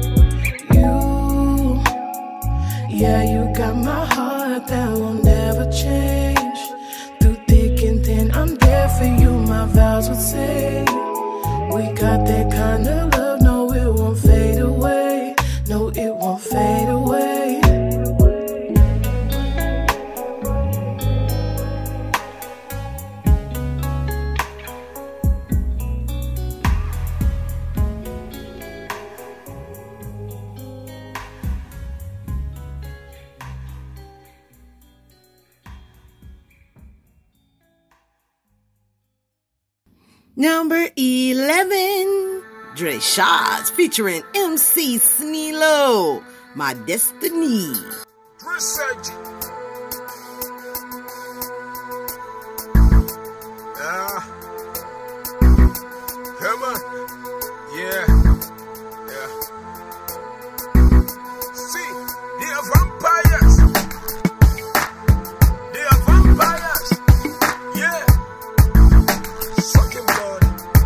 Speaker 15: You, yeah, you got my heart that will never change. Through thick and thin, I'm there for you, my vows would say. We got that kind of love, no, it won't fade away. No, it won't fade away.
Speaker 7: Number eleven, Dre Shots featuring M C Sneelo, My Destiny.
Speaker 20: Research. Yeah. Come on. Yeah. Yeah. See, they are vampires. They are vampires. Yeah. Sucking blood.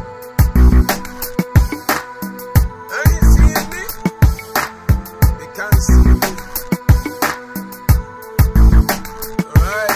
Speaker 20: Are you seeing me? They can't see me. Alright.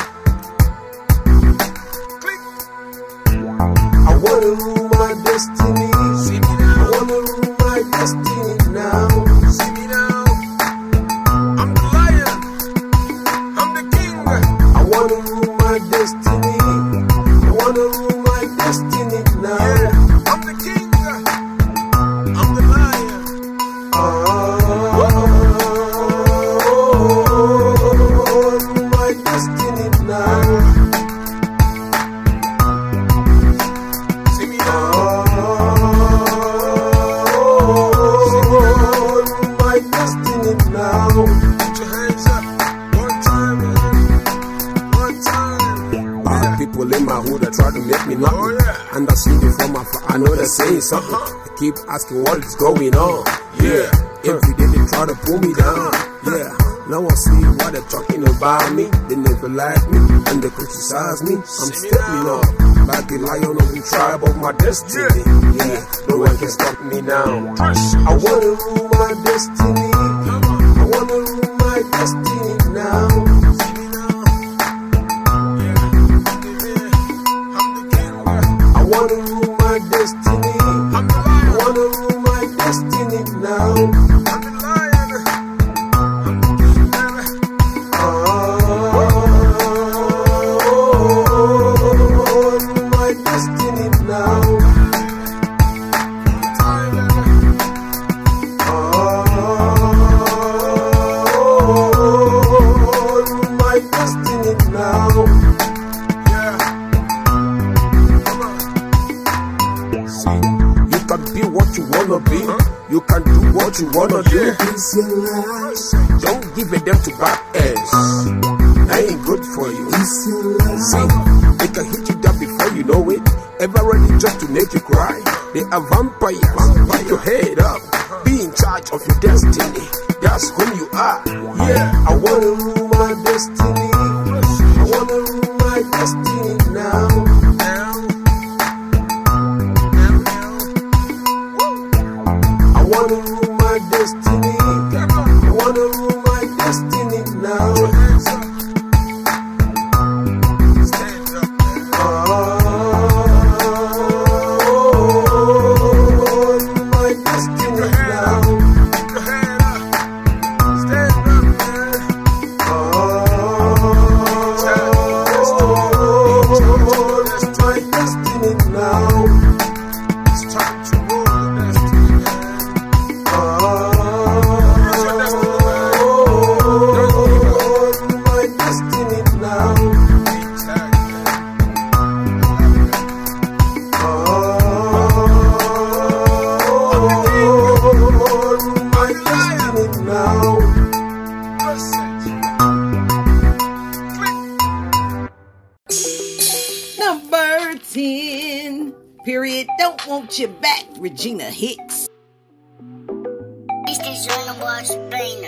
Speaker 20: Click.
Speaker 21: I wanna rule my destiny.
Speaker 20: See me now.
Speaker 21: I wanna rule my destiny now.
Speaker 20: See me now. I'm the lion. I'm the king.
Speaker 21: I wanna rule my destiny. I wanna rule my destiny now.
Speaker 20: Yeah, I'm the king. I'm the lion.
Speaker 21: Oh, rule my destiny now.
Speaker 20: See me now.
Speaker 21: Oh, rule my destiny now.
Speaker 20: Put your hands up. One time, man. One time.
Speaker 21: Bad people in my hood that try to make me nothing.
Speaker 20: Oh, yeah.
Speaker 21: And I see it from afar, I know they're saying something.
Speaker 20: Uh-huh.
Speaker 21: I keep asking what is going on. Yeah, every day they try to pull me down. Yeah, now I see why they're talking about me. They never like me and they criticize me. I'm stepping up like the lion of the tribe of my destiny. Yeah, no one can stop me now. I wanna rule my destiny. I wanna rule my destiny now. I wanna rule my destiny. I wanna rule my destiny now.
Speaker 20: I'm the lion. I'm the king, man.
Speaker 21: Oh, rule my destiny now.
Speaker 20: Time, man.
Speaker 21: Oh, rule my destiny now.
Speaker 20: Yeah. Come on.
Speaker 21: See, you can be what you wanna be. You can do what you wanna do.
Speaker 20: Yeah.
Speaker 21: Don't give a damn to bad ass. That ain't good for you. See, they can hit you down before you know it. Ever ready just to make you cry? They are vampires. Keep your head up. Be in charge of your destiny. That's who you are. Yeah, I wanna rule my destiny. I wanna rule my destiny now.
Speaker 20: Now. Now, now.
Speaker 21: I wanna rule my destiny. I wanna rule my destiny now.
Speaker 20: Hands up. Stand up, man.
Speaker 21: Oh, rule my destiny now.
Speaker 20: Your hand up. Stand up, man.
Speaker 21: Oh, rule my destiny now.
Speaker 20: It's time to rule your destiny, man. Where's your destiny, man? Don't give up.
Speaker 21: Oh, my destiny now.
Speaker 20: Keep tight, man.
Speaker 21: Oh, my destiny now.
Speaker 7: Number ten, period, Don't Want You Back, Regina Hicks.
Speaker 22: Este suena voz plena.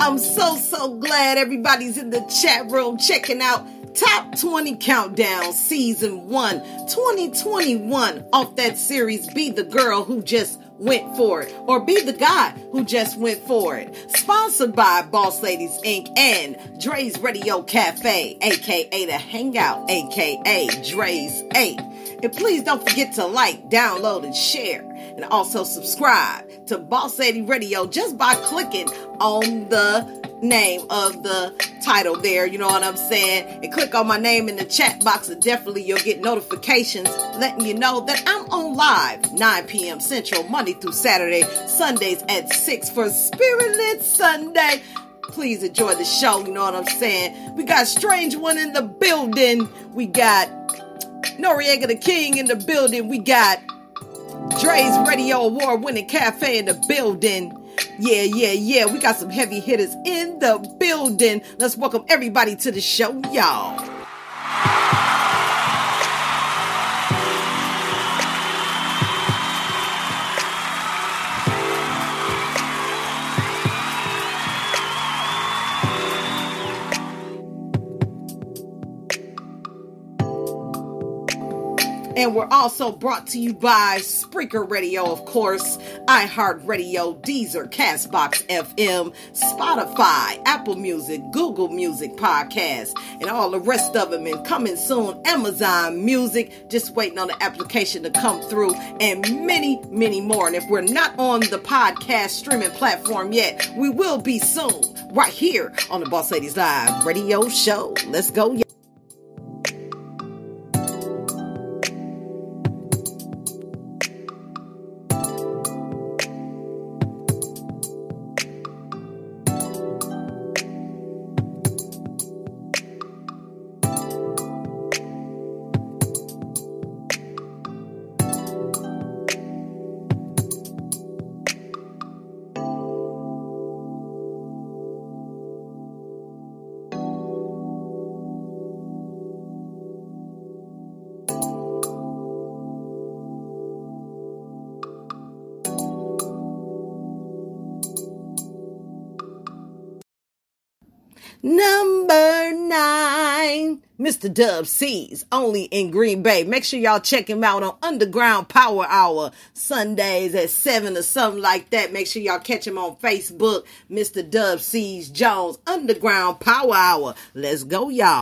Speaker 7: I'm so, so glad everybody's in the chat room checking out Top twenty Countdown Season one twenty twenty-one off that series Be the Girl Who Just Went For It, or Be the Guy Who Just Went For It. Sponsored by Boss Ladies Incorporated and Dre's Radio Cafe, aka The Hangout, aka Dre's eight. And please don't forget to like, download, and share. And also subscribe to Boss Lady Radio just by clicking on the name of the title there, you know what I'm saying? And click on my name in the chat box, and definitely you'll get notifications letting you know that I'm on live nine p.m. Central, Monday through Saturday, Sundays at six for Spirit Lit Sunday. Please enjoy the show, you know what I'm saying? We got Strange One in the building. We got Noriega the King in the building. We got Dre's Radio Award-winning Cafe in the building. Yeah, yeah, yeah. We got some heavy hitters in the building. Let's welcome everybody to the show, y'all. And we're also brought to you by Spreaker Radio, of course, iHeartRadio, Deezer, Castbox F M, Spotify, Apple Music, Google Music Podcast, and all the rest of them. And coming soon, Amazon Music, just waiting on the application to come through, and many, many more. And if we're not on the podcast streaming platform yet, we will be soon, right here on the Boss Ladies Live Radio Show. Let's go, y'all. Number nine, Mister Dub C's, only in Green Bay. Make sure y'all check him out on Underground Power Hour, Sundays at seven or something like that. Make sure y'all catch him on Facebook, Mister Dub C's Jones, Underground Power Hour. Let's go, y'all.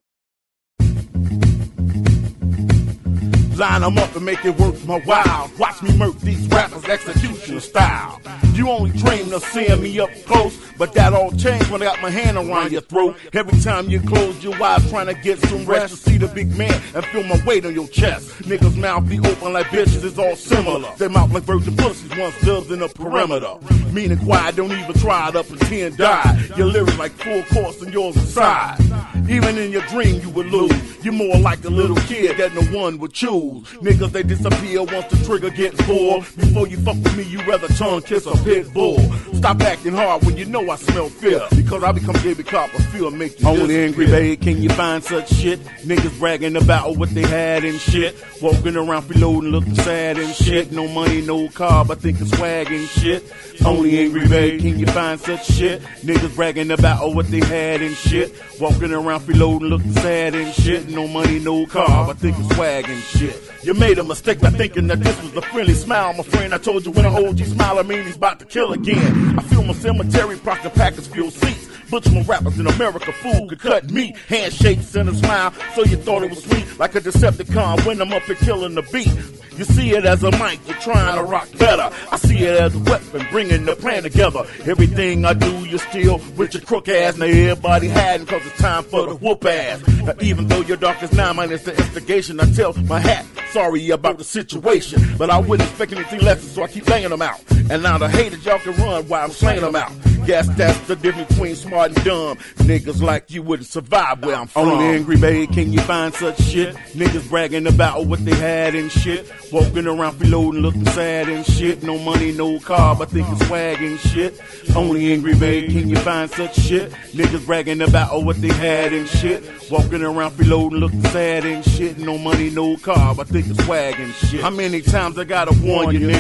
Speaker 1: Line them up and make it worth my while. Watch me murk these rappers execution style. You only dreamed of seeing me up close, but that all changed when I got my hand around your throat. Every time you close your eyes trying to get some rest, to see the big man and feel my weight on your chest. Niggas' mouth be open like bitches, it's all similar. They mouth like virgin pussies, once dubs in the perimeter. Meaning quiet, don't even try to pretend die. Your lyrics like full course and yours aside. Even in your dream you would lose. You're more like a little kid that no one would choose. Niggas, they disappear once the trigger gets full. Before you fuck with me, you rather tongue kiss a pit bull. Stop acting hard when you know I smell fear. Because I become David Copperfield, make you only angry, babe. Can you find such shit? Niggas bragging about what they had and shit. Walking around freeloading, looking sad and shit. No money, no car, but thinking swag and shit. Only angry, babe. Can you find such shit? Niggas bragging about what they had and shit. Walking around freeloading, looking sad and shit. No money, no car, but thinking swag and shit. You made a mistake by thinking that this was a friendly smile, my friend. I told you when an O G smile, I mean he's about to kill again. I feel my cemetery, Proctor Packers feel seats. Butcher more rappers in America, fool could cut me. Handshakes and a smile, so you thought it was sweet. Like a Decepticon when I'm up here killing the beat. You see it as a mic, you're trying to rock better. I see it as a weapon, bringing the plan together. Everything I do, you steal with your crook ass. Now everybody hiding cause it's time for the whoop ass. Now even though your darkest nine minus the instigation, I tell my hat, sorry about the situation. But I wouldn't expect anything less, so I keep laying them out. And now the haters, y'all can run while I'm slaying them out. Guess that's the difference between smart and dumb. Niggas like you wouldn't survive where I'm from. Only angry, babe, can you find such shit? Niggas bragging about what they had and shit. Walking around freeloading, looking sad and shit. No money, no car, but thinking swag and shit. Only angry, babe, can you find such shit? Niggas bragging about what they had and shit. Walking around freeloading, looking sad and shit. No money, no car, but thinking swag and shit. How many times I gotta warn you niggas?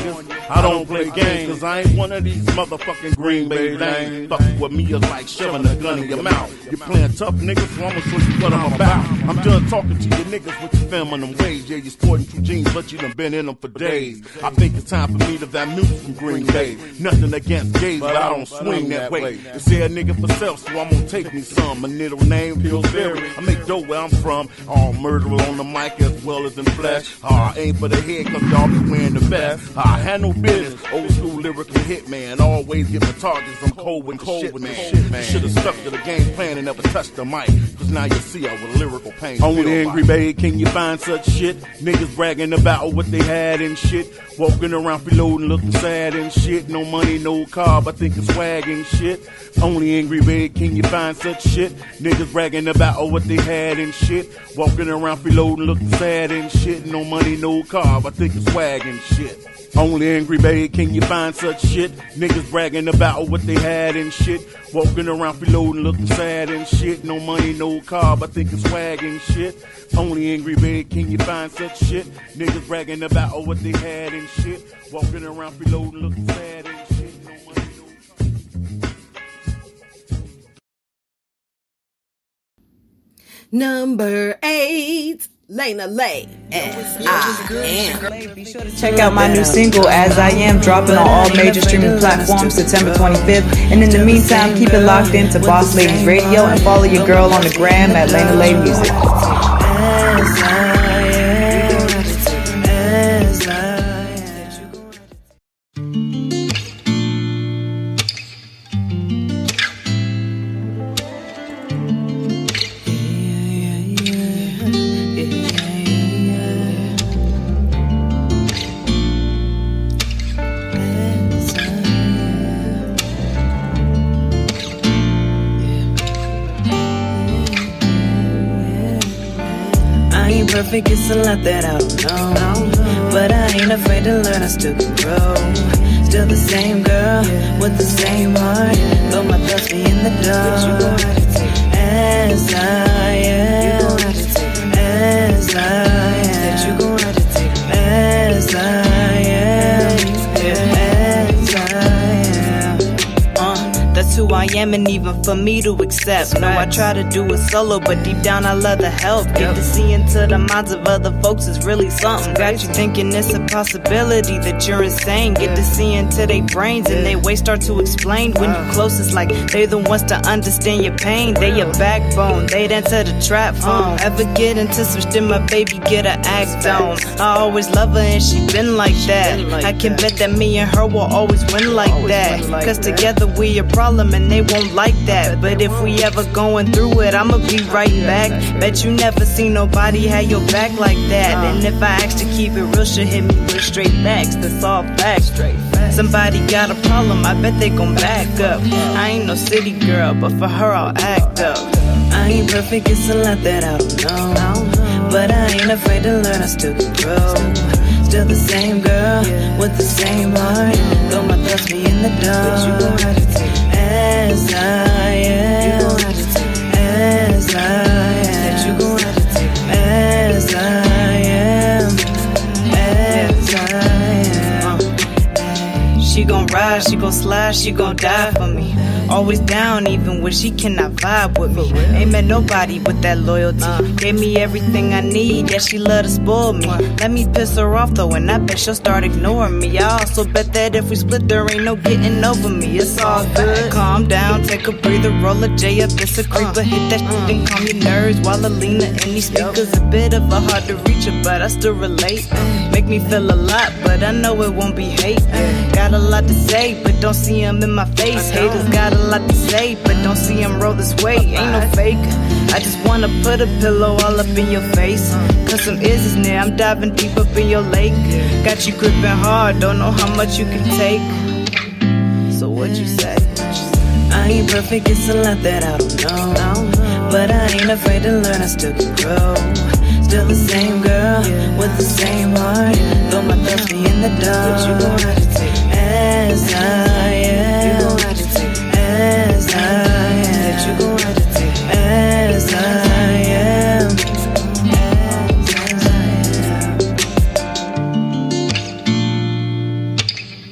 Speaker 1: I don't play games, cause I ain't one of these motherfucking Green Bay lanes. Fucking with me is like shoving a gun in your mouth. You're playing tough niggas, so I'ma show you what I'm about. I'm done talking to you niggas with your feminine ways. Yeah, you're sporting two jeans, but you done been in them for days. I think it's time for me to that music from Green Bay. Nothing against gays, but I don't swing that way. They say a nigga for self, so I'm gonna take me some. My middle name, Pillsbury. I make dope where I'm from. All murderer on the mic as well as in flesh. Ah, aim for the head, cause y'all be wearing the best. I handle business, old school lyrical hitman. Always get my targets, I'm cold with cold shit, man. Shit, man. Should've stuck to the game plan and never touched the mic. Cause now you see I with lyrical pain. On the Angry Bay, can you find such shit? Niggas bragging about what they had and shit. Walking around freeloading, looking sad and shit. No money, no car, but thinking swag and shit. Only Angry Bay, can you find such shit? Niggas bragging about what they had and shit. Walking around freeloading, looking sad and shit. No money, no car, but thinking swag and shit. Only Angry Bay, can you find such shit? Niggas bragging about what they had and shit. Walking around freeloading, looking sad and shit. No money, no car, but thinking swag and shit. Only Angry Bay, can you find such shit? Niggas bragging about what they had and shit. Walking around freeloading, looking sad and shit. No money, no.
Speaker 7: Number eight. Lena Lay, as I am.
Speaker 4: Be sure to check out my new single, As I Am, dropping on all major streaming platforms September twenty-fifth. And in the meantime, keep it locked into Boss Ladies Radio and follow your girl on the gram at Lena Lay Music.
Speaker 15: As I am, as I am. Perfect, it's a lot that I don't know, but I ain't afraid to learn, I still can grow. Still the same girl, with the same heart, though my thoughts be in the dark. As I am, as I am, as I am, as I am. Uh, that's who I am, and even for me to accept. No, I try to do it solo, but deep down I love the help. Get to see into the minds of other folks is really something. Got you thinking it's a possibility that you're insane. Get to see into their brains and they ways start to explain. When you close, it's like they the ones to understand your pain. They your backbone, they enter the trap phone. Ever get into some shit, my baby get her act on. I always love her and she been like that. I can bet that me and her will always win like that. Cause together we a problem and they won't like that. But if we ever going through it, I'ma be right back. Bet you never seen nobody have your back like that. And if I ask to keep it real, she'll hit me with straight facts. That's all facts. Somebody got a problem, I bet they gon' back up. I ain't no city girl, but for her I'll act up. I ain't perfect, it's a lot that I don't know, but I ain't afraid to learn, I still can grow. Still the same girl, with the same heart, though my thoughts be in the dark. As I am, as I am, as I am, as I am. She gon' ride, she gon' slide, she gon' die for me. Always down even when she cannot vibe with me. Ain't met nobody with that loyalty. Gave me everything I need, yeah, she love to spoil me. Let me piss her off though, and I bet she'll start ignoring me. I also bet that if we split, there ain't no getting over me. It's all good. Calm down, take a breather, roll a J up, it's a creeper. Hit that shit and calm your nerves while Alina in these speakers. A bit of a hard to reach her, but I still relate. Make me feel a lot, but I know it won't be hate. Got a lot to say, but don't see him in my face. Haters got a lot to say, but don't see him roll this way. Ain't no fake. I just wanna put a pillow all up in your face. Cause some is is near, I'm diving deep up in your lake. Got you gripping hard, don't know how much you can take. So what you say? I ain't perfect, it's a lot that I don't know, but I ain't afraid to learn, I still can grow. Still the same girl, with the same heart, though my thoughts be in the dark. As I am, as I am, as I am, as I am.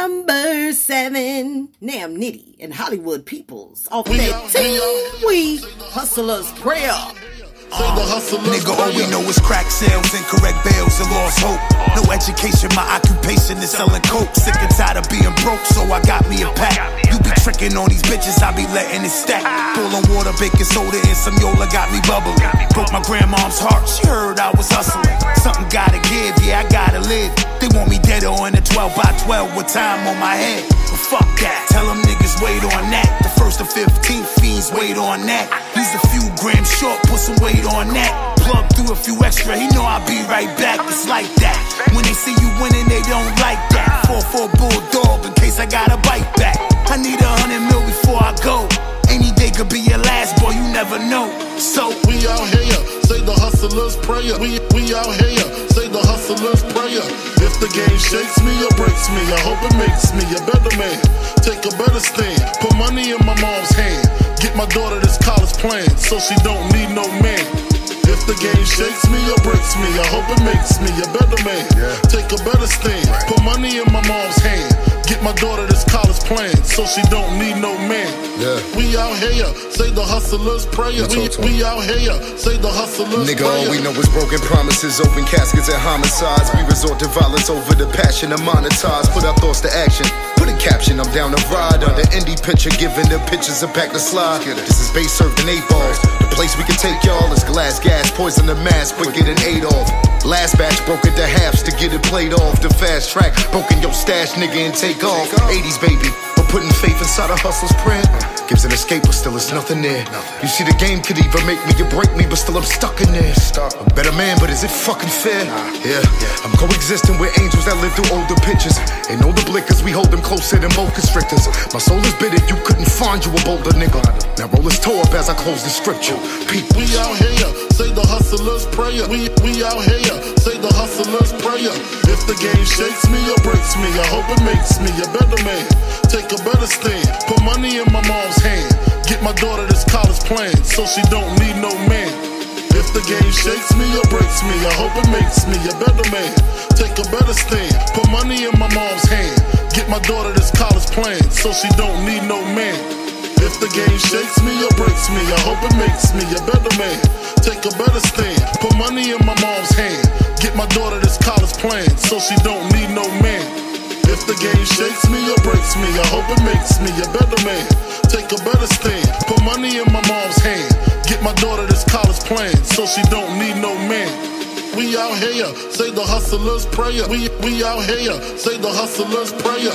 Speaker 7: Number seven, Nam Nitty and Hollywood Peoples off that Teen Week Hustler's Prayer.
Speaker 5: Uh, nigga, all we know is crack sales, incorrect bails, and lost hope. No education, my occupation is selling coke. Sick and tired of being broke, so I got me a pack. You be tricking on these bitches, I be letting it stack. Boiling water, baking soda, and some Yola got me bubbling. Broke my grandmom's heart, she heard I was hustling. Something gotta give, yeah, I gotta live. They want me dead or in a twelve by twelve with time on my head. But fuck that, tell them niggas wait on that. The first to fifteenth fiends wait on that. He's a few grams short, put some weight on that. Plug through a few extra, he know I'll be right back. It's like that. When they see you winning, they don't like that. four four bulldog in case I gotta bite back. I need a hundred mil before I go. Any day could be your last, boy, you never know. So
Speaker 22: we out here, say the hustler's prayer. We we out here, say the hustler's prayer. If the game shakes me or breaks me, I hope it makes me a better man. Take a better stand, put money in my mom's hand. Get my daughter this college plan, so she don't need no man. If the game shakes me or breaks me, I hope it makes me a better man. Yeah. Take a better stand, right. Put money in my mom's hand. Get my daughter this college plan, so she don't need no man. Yeah. We out here, say the hustler's prayer. We, we out here, say the hustler's
Speaker 23: Nigga,
Speaker 22: prayer.
Speaker 23: all we know is broken promises, open caskets and homicides. We resort to violence over the passion to monetize. Put our thoughts to action, put a caption, I'm down to ride. Under indie picture, giving the pictures a pack to slide. This is bass served in eight balls. The place we can take y'all is glass gas, poison the mask, quick get an eight off. Last batch broke it to halves to get it played off. The fast track, broken your stash, nigga, and take off. eighties baby, but putting faith inside a hustler's prayer gives an escape, but still it's nothing there. You see, the game could either make me or break me, but still I'm stuck in there. A better man, but is it fucking fair? Yeah, I'm coexisting with angels that live through older pictures. Ain't no the blickers, we hold them closer than both constrictors. My soul is bitter, you couldn't find you a bolder nigga. Now roll his toe up as I close the scripture. People.
Speaker 22: We out here, say the hustler's prayer. We we out here, say the hustler's prayer. If the game shakes me or breaks me, I hope it makes me a better man. Take a better stand, put money in my mom's hand. Get my daughter this college plan, so she don't need no man. If the game shakes me or breaks me, I hope it makes me a better man. Take a better stand, put money in my mom's hand. Get my daughter this college plan, so she don't need no man. If the game shakes me or breaks me, I hope it makes me a better man. Take a better stand, put money in my mom's hand. Get my daughter this college plan, so she don't need no man. If the game shakes me or breaks me, I hope it makes me a better man. Take a better stand, put money in my mom's hand. Get my daughter this college plan, so she don't need no man. We out here, say the hustler's prayer. We we out here, say the hustler's prayer.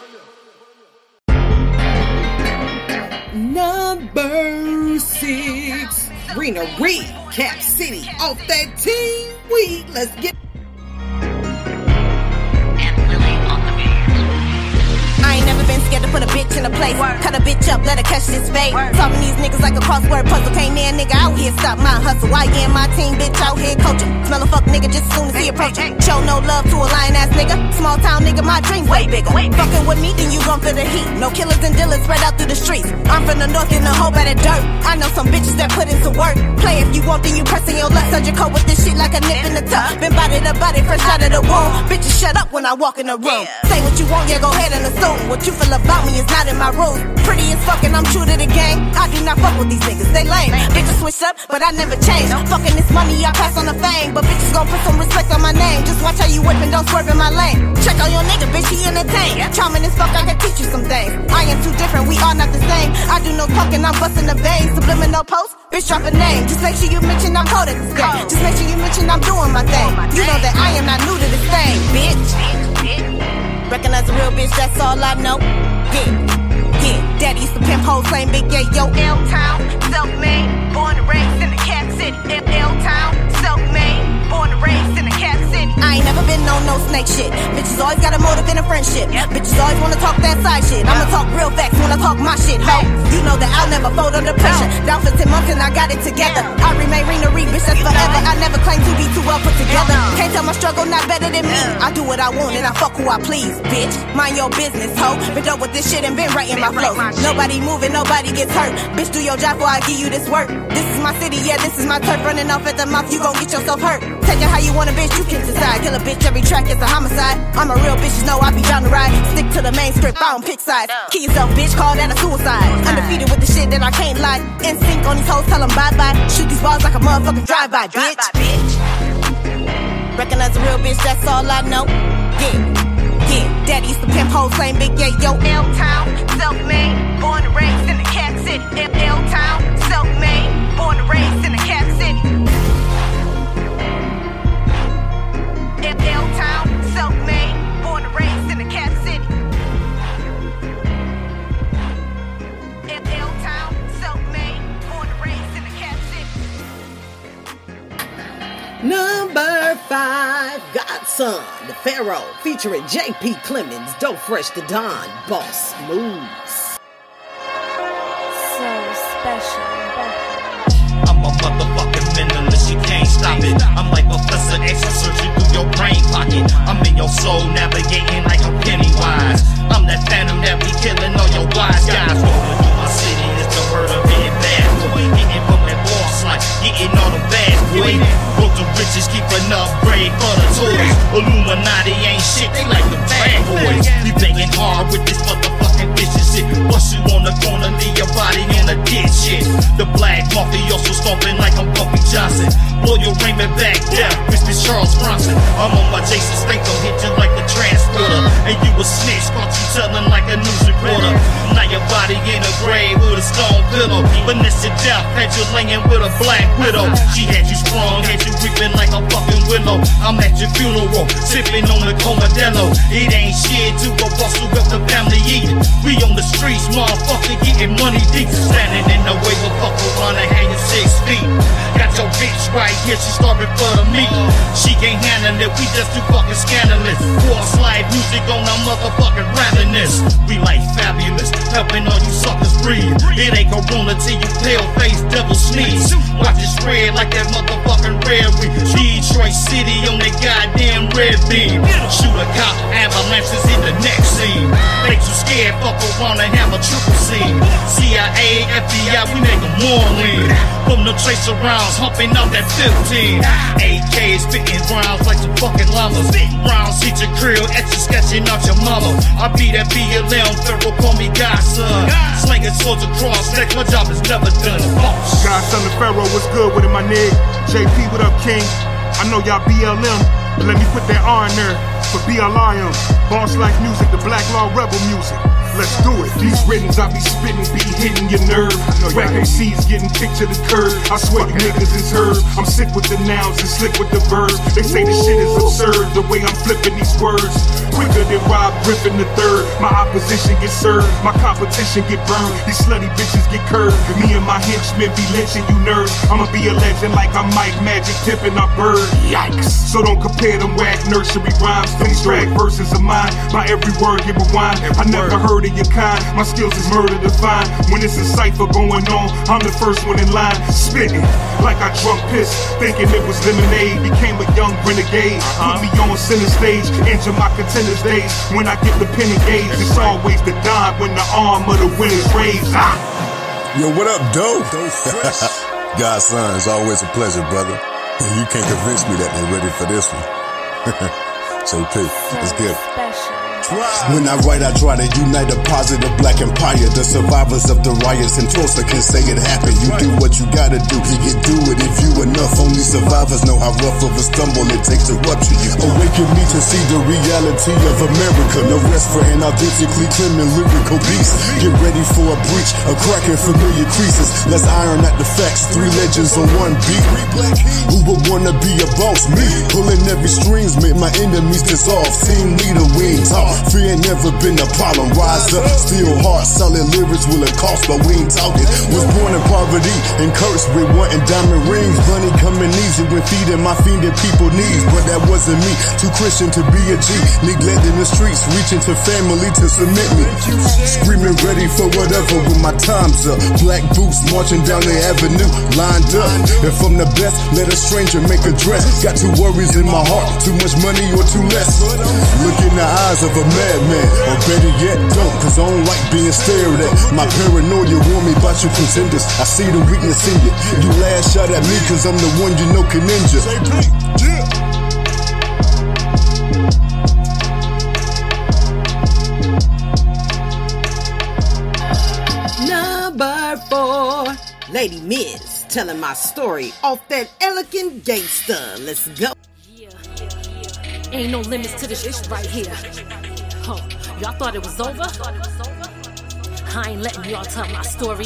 Speaker 7: Number six, Rena Reed, Cap City, off that Teen Week. Let's get.
Speaker 13: I ain't never been scared to put a bitch in a place. Word. Cut a bitch up, let her catch this fade. Solving these niggas like a crossword puzzle. Can't near nigga out here stop my hustle. I am my team, bitch out here coaching. Smell a fuck nigga just as soon as he approaching. Show no love to a lying ass nigga. Small town nigga, my dreams way bigger. Fucking with me, then you gon' feel the heat. No killers and dealers spread out through the streets. I'm from the north in the whole bed of dirt. I know some bitches that put in some work. Play if you want, then you pressing your luck. Surge your coat with this shit like a nip in the tuck. Been body to body, fresh out of the womb. Bitches shut up when I walk in the room. Say what you want, yeah, go ahead and assume. What you feel about me is not in my rules. Pretty as fuck and I'm true to the game. I do not fuck with these niggas, they lame. Bitches switch up, but I never change. Fucking this money, I pass on the fame. But bitches gon' put some respect on my name. Just watch how you whip and don't swerve in my lane. Check on your nigga, bitch, he entertain. Charming as fuck, I can teach you some things. I am too different, we are not the same. I do no talking, I'm busting the veins. Subliminal post, bitch, drop a name. Just make sure you mention I'm cold at this game. Just make sure you mention I'm doing my thing. You know that I am not new to this thing, bitch. Recognize a real bitch, that's all I know. Yeah, yeah. Daddy used to pimp hoes, claim big yeah, yo. L-Town, self-made, born and raised in the Cap City. L-Town, self-made, born and raised in the Cap City. I ain't never been on no snake shit. Bitches always got a motive in a friendship. Bitches always wanna talk that side shit. I'ma talk real facts when I talk my shit, ho. You know that I'll never fold under pressure. Down for ten months and I got it together. I remain Rena Reed, bitch, that's forever. I never claim to be too well put together. Can't tell my struggle not better than me. I do what I want and I fuck who I please, bitch. Mind your business, ho. Been done with this shit and been writing my flow. Nobody moving, nobody gets hurt. Bitch, do your job before I give you this work. This is my city, yeah, this is my turf. Running off at the mouth, you gon' get yourself hurt. Take it how you want a bitch, you can decide. Kill a bitch, every track is a homicide. I'm a real bitch, you know I be down to ride. Stick to the main script, I don't pick sides. Keys up, bitch, call that a suicide. Undefeated with the shit that I can't lie. In sync on these hoes, tell them bye-bye. Shoot these balls like a motherfucking drive-by, bitch. Recognize a real bitch, that's all I know. Yeah, yeah. Daddy used to pimp hoes, claim big, yeah, yo. L-Town, self-made, born and raised in the Cap City. L-Town, self-made, born and raised in the Cap City. L-Town, self-made, born and raised in the Cap City. L-Town, self-made, born and raised in the Cap City.
Speaker 7: Number five, Godson, the Pharaoh, featuring J P Clemens, Dope Fresh to Don, Boss Moves.
Speaker 15: So special.
Speaker 6: I'm a motherfucking mentalist, you can't stop it. I'm like Professor X, I'm searching through your brain pocket. I'm in your soul, navigating like a Pennywise. I'm that phantom that be killing all your wise guys. Rolling through my city, it's the word of being bad boy. Getting from that boss like getting all the bad boy. Broke the riches, keep an upgrade for the toys. Illuminati ain't shit, they like the bad boys. We banging hard with this motherfucking vicious shit. Bust you on the corner, leave your body in a ditch shit. The black mafioso stomping like I'm Bumpy Johnson. Blow your Raymond back down, Mister Charles Bronson. I'm on my Jason Statham, hit you like the transporter. And you a snitch, caught you telling like a news reporter. Now your body in a grave with a stone pillow. Vanessa Death had you laying with a black widow. She had you sprung, had you weeping like a fucking willow. I'm at your funeral, sipping on the Comadelo. It ain't shit to go bustle up the family eating. We on the streets, motherfucker, getting money deep. Standing in the way of fuck around and hanging six feet. Got your bitch right here, she starving for the meat. She can't handle it, we just too fucking scandalous. Force life music on our motherfucking ravenous. We like fabulous, helping all you suckers breathe. It ain't corona till you pale face devil sneeze. Watch it spread like that motherfucking red weed. Detroit City on that goddamn red beam. Shoot a cop, ambulances in the next scene. They too scared, fuck around and have a triple scene. C I A, F B I, we make them more lean. From the tracer rounds, humping out that fifteen. A Ks spitting rounds like some fucking llamas. Rounds hit your grill, etching sketching out your mama. I be that B L M, Pharaoh call me Godson. Slinging swords across neck, my job is never done. Boss.
Speaker 9: Godson the Pharaoh, what's good with it, my nigga? J P, what up, King? I know y'all B L M, but let me put that R in there for B L I M. Boss like music, the Black Law Rebel music. Let's do it. These riddens I be spitting be hitting your nerve. Rap M Cs getting kicked to the curb. I swear you niggas is heard. I'm sick with the nouns and slick with the verbs. They say this shit is absurd, the way I'm flipping these words. Quicker than Rob Griffin the third. My opposition get served, my competition get burned. These slutty bitches get curved. Me and my henchmen be lynching you nerds. I'ma be a legend like I'm Mike Magic tipping our bird. Yikes. So don't compare them whack nursery rhymes. These drag verses of mine. My every word get rewind. I never heard of your kind. My skills is murder defined. When it's a cipher going on, I'm the first one in line. Spitting like I drunk piss, thinking it was lemonade. Became a young renegade. Put me on center stage, injure my contenders days. When I get the pen engaged, it's always the dime when the arm of the winner's raised. Ah.
Speaker 10: Yo, what up, Doe? Godson, it's always a pleasure, brother. And you can't convince me that they're ready for this one. J P, let's get it.
Speaker 24: When I write, I try to unite a positive black empire. The survivors of the riots in Tulsa can say it happened. You do what you gotta do, you can do it if you enough. Only survivors know how rough of a stumble it takes to rupture you. Awaken me to see the reality of America. No rest for an authentically clean and lyrical beast. Get ready for a breach, a crack in familiar creases. Let's iron out the facts, three legends on one beat. Who would wanna be a boss? Me, pulling every strings, make my enemies dissolve. Team leader, we ain't talk. Fear ain't never been a problem. Rise up, still hard, solid lyrics will it cost, but we ain't talking. Was born in poverty and cursed with wanting diamond rings. Money coming easy when feeding my fiending people needs, but that wasn't me. Too Christian to be a G. Neglecting the streets, reaching to family to submit me. Screaming ready for whatever when my time's up. Black boots marching down the avenue, lined up. If I'm the best, let a stranger make a dress. Got two worries in my heart, too much money or too less. Look in the eyes of a madman, or better yet, don't, cause I don't like being stared at. My paranoia warn me about you contenders. I see the weakness in you. You last shot at me cause I'm the one you know can injure.
Speaker 7: Lady Miz, telling my story off that elegant gangster. Let's go.
Speaker 3: Ain't no limits to this shit right here. Huh. Y'all thought it was over? I ain't letting y'all tell my story.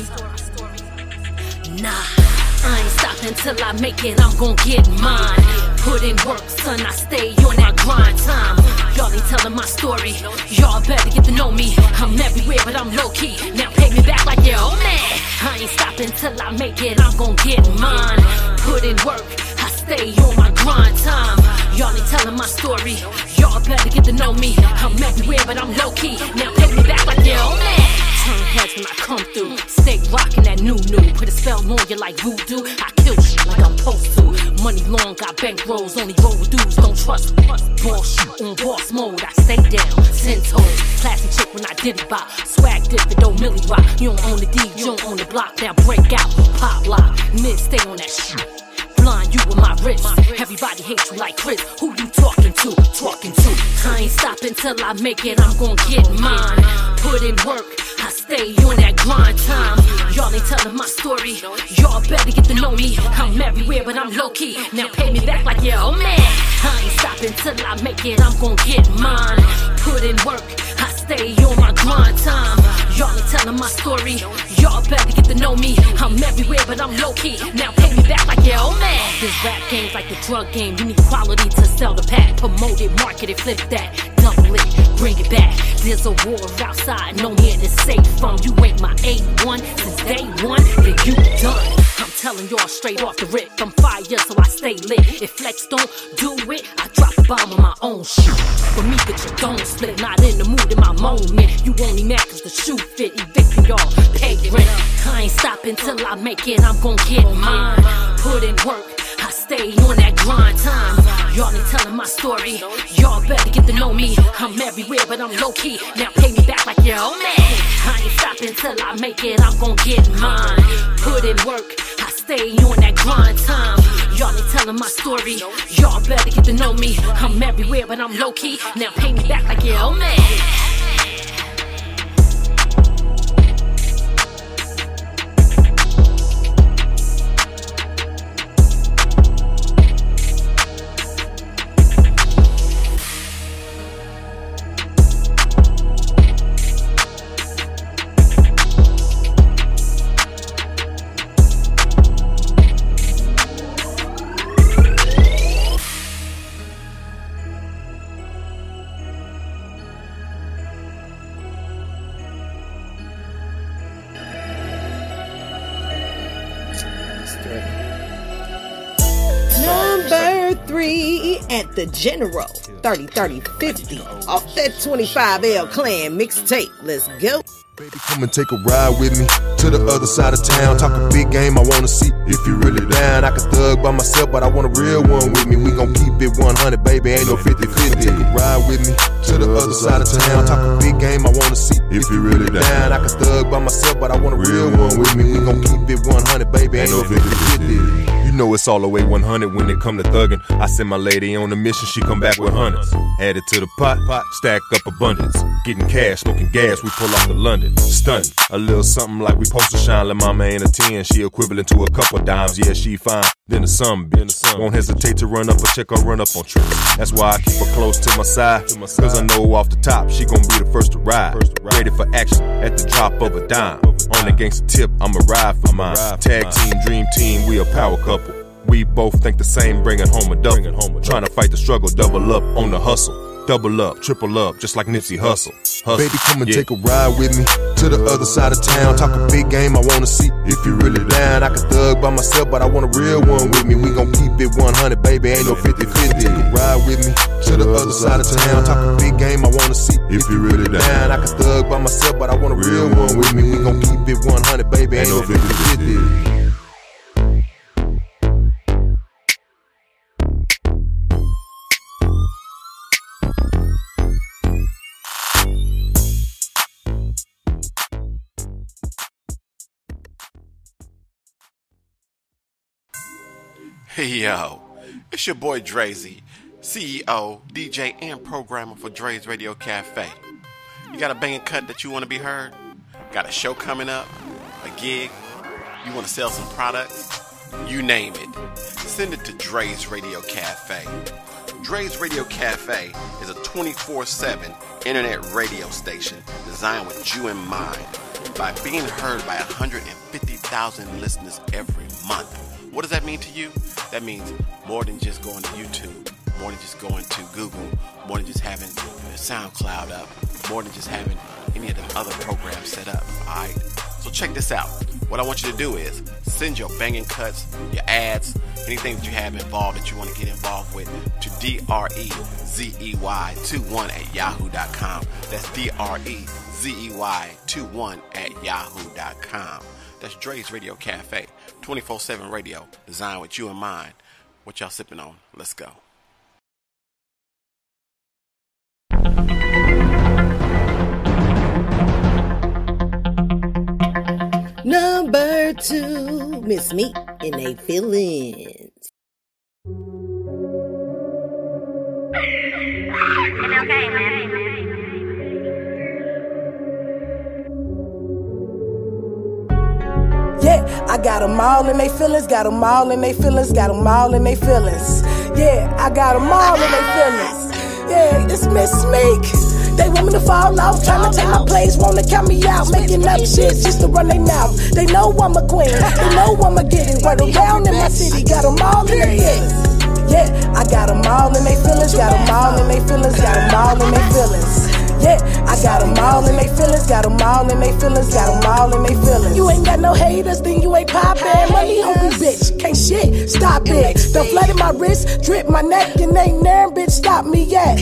Speaker 3: Nah, I ain't stopping till I make it, I'm gon' get mine. Put in work, son, I stay on that grind time. Y'all ain't telling my story, y'all better get to know me. I'm everywhere, but I'm low-key, now pay me back like your old man. I ain't stopping till I make it, I'm gon' get mine. Put in work, I stay on my grind time. Y'all ain't telling my story, y'all better get to know me. I'm everywhere, but I'm low-key, now pay me back like your old man. Turn heads when I come through, stay rockin' that new new. Put a spell on you like voodoo, I kill shit like I'm supposed to. Money long, got bank rolls, only roll with dudes, don't trust me. Boss shit on boss mode, I stay down, ten toes. Classy chick when I did it bop, swag dip it, don't milli rock. You don't own the D, you don't own the block, now break out, pop lock, mid stay on that shit. Blind you with my wrist, everybody hates you like Chris. Who you talking to, talking to? I ain't stopping till I make it, I'm gon' get mine. Put in work, I stay on that grind time. Y'all ain't telling my story, y'all better get to know me. I'm everywhere, but I'm low-key, now pay me back like your old man. I ain't stopping till I make it, I'm gon' get mine. Put in work, I stay on my grind time. Y'all ain't telling my story, y'all better get to know me. I'm everywhere, but I'm low-key, now pay me back like your old man. This rap game's like the drug game, you need quality to sell the pack. Promote it, market it, flip that, double it, bring it back. There's a war outside, no man is safe from. You ain't my A one since day one, then you done. I'm telling y'all straight off the rip, I'm fire so I stay lit. If Flex don't do it, I drop a bomb on my own shit. For me, but you don't split, not in the mood in my moment. You only mad cause the shoe fit, evicting y'all, pay rent. I ain't stopping till I make it, I'm gon' get mine. Put in work, I stay on that grind time. Y'all ain't telling my story, y'all better get to know me. I'm everywhere, but I'm low-key, now pay me back like your old man. I ain't stopping till I make it, I'm gon' get mine. Put in work, I stay on that grind time. Y'all ain't telling my story, y'all better get to know me. I'm everywhere, but I'm low-key, now pay me back like your old man.
Speaker 7: Number three at the General, thirty thirty fifty, off that twenty-five L Clan mixtape. Let's go.
Speaker 8: Baby, come and take a ride with me to the other side of town. Talk a big game, I wanna see if you really down. I can thug by myself, but I want a real one with me. We gon' keep it one hundred, baby, ain't no fifty fifty. Take a ride with me to the other side of town. Talk a big game, I wanna see if you really down. I can thug by myself, but I want a real one with me. We gon' keep it one hundred, baby, ain't no fifty fifty. You know it's all the way one hundred when it come to thuggin'. I send my lady on a mission, she come back with hundreds. Add it to the pot, pot, stack up abundance. Getting cash, smoking gas, we pull off to London. Stunning, a little something like we supposed to shine. Let mama ain't a ten, she equivalent to a couple dimes. Yeah, she fine, then the sun, bitch. Won't hesitate to run up or check or run up on trips. That's why I keep her close to my side, cause I know off the top she gon' be the first to ride. Ready for action at the drop of a dime. On the gangsta tip, I'ma ride for mine. Tag team, dream team, we a power couple. We both think the same, bringing home a double. Trying to fight the struggle, double up on the hustle. Double up, triple up, just like Nipsey Hussle. Hustle. Baby, come and yeah. take a ride with me to the other side of town. Talk a big game, I wanna see if you really down. I can thug by myself, but I want a real one with me. We gon' keep it one hundred, baby, ain't no fifty fifty. Take a ride with me to the other side of town. Talk a big game, I wanna see if you really down. I can thug by myself, but I want a real one with me. We gon' keep it one hundred, baby, ain't no fifty fifty.
Speaker 11: Hey yo, it's your boy Drazy, C E O, D J, and programmer for Dre's Radio Cafe. You got a banging cut that you want to be heard? Got a show coming up? A gig? You want to sell some products? You name it. Send it to Dre's Radio Cafe. Dre's Radio Cafe is a twenty-four seven internet radio station designed with you in mind. By being heard by one hundred fifty thousand listeners every month. What does that mean to you? That means more than just going to YouTube, more than just going to Google, more than just having SoundCloud up, more than just having any of them other programs set up, alright? So check this out. What I want you to do is send your banging cuts, your ads, anything that you have involved that you want to get involved with to D R E Z E Y twenty-one at yahoo dot com. That's D R E Z E Y twenty-one at yahoo dot com. That's Dre's Radio Cafe, twenty-four seven radio, designed with you in mind. What y'all sipping on? Let's go.
Speaker 7: Number two, Miss Meat and they feelings.
Speaker 12: Okay, man.
Speaker 16: Yeah, I got them all in they feelings, got them all in they feelings, got them all in they feelings. Yeah, I got them all in they feelings. Yeah, it's Miss Meek. They want me to fall off, trying to take my place, wanna count me out, making up shit just to run their mouth. They know I'm a queen, they know I'm a get it. Right around in my city, got them all in their feelings. Yeah, I got them all in they feelings, got them all in they feelings, got them all in they feelings. Yeah, I got them all in they feelings, got them all in they feelings, got them all in they feelings. You ain't got no haters, then you ain't poppin'. Money hungry bitch, can't shit, stop it. Don't flood my wrist, drip my neck, and ain't there, bitch, stop me yet.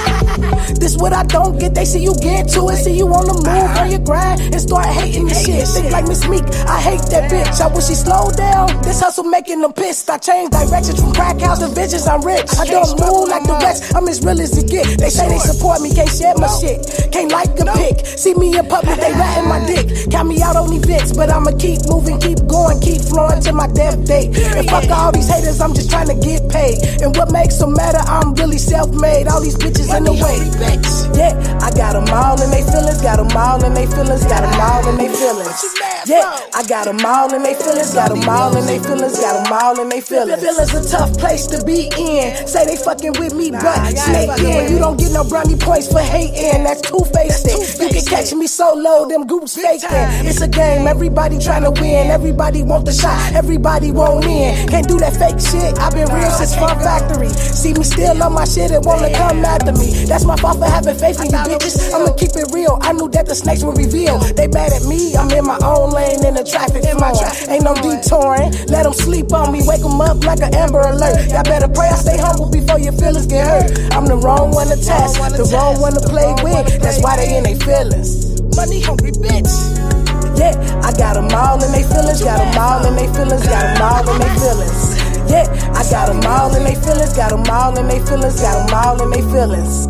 Speaker 16: This what I don't get, they see you get to it, see you on the move, on your grind, and start hating the shit. Think like Miss Meek, I hate that bitch, I wish she slowed down. This hustle making them pissed, I changed directions from crack house to bitches, I'm rich. I don't move like the rest, I'm as real as it get. They say they support me, can't share my shit. Can't like a pic, see me in public, they ratting my dick. Count me out on events, but I'ma keep moving, keep going, keep flowing to my death date. And fuck all these haters, I'm just trying to get paid. And what makes them matter, I'm really self-made. All these bitches in the way. Yeah, I got them all in they feelings, got them all in they feelings, got them all in they feelings. Yeah, I got them all in they feelings, got them all in they feelings, got them all in they feelings. Feelings a tough place to be in. Say they fucking with me, but snake in. You don't get no brownie points for hating, that's two-faced. You can catch me solo, them groups faking. It's a game, everybody trying to win, everybody want the shot, everybody won't in. Can't do that fake shit, I've been real since Fun Factory. See me still on my shit and wanna come after me. That's my fault for having faith in you bitches. I'ma keep it real, I knew that the snakes would reveal. They mad at me, I'm in my own lane in the traffic flowing. Ain't no detouring, let them sleep on me, wake them up like an Amber Alert. Y'all better pray I stay humble before your feelings get hurt. I'm the wrong one to test, the wrong one to play with. That's why they in they feelings. Money hungry bitch. Yeah, I got them all in they feelings, got them all in they feelings, got them all in they feelings. Yeah, I got them all in they feelings, got them all in they feelings, got them all in they feelings.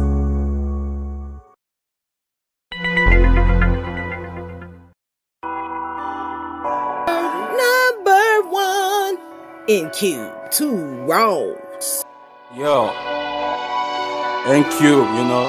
Speaker 7: Number one in Q, two wrongs.
Speaker 17: Yo, in Q, you know.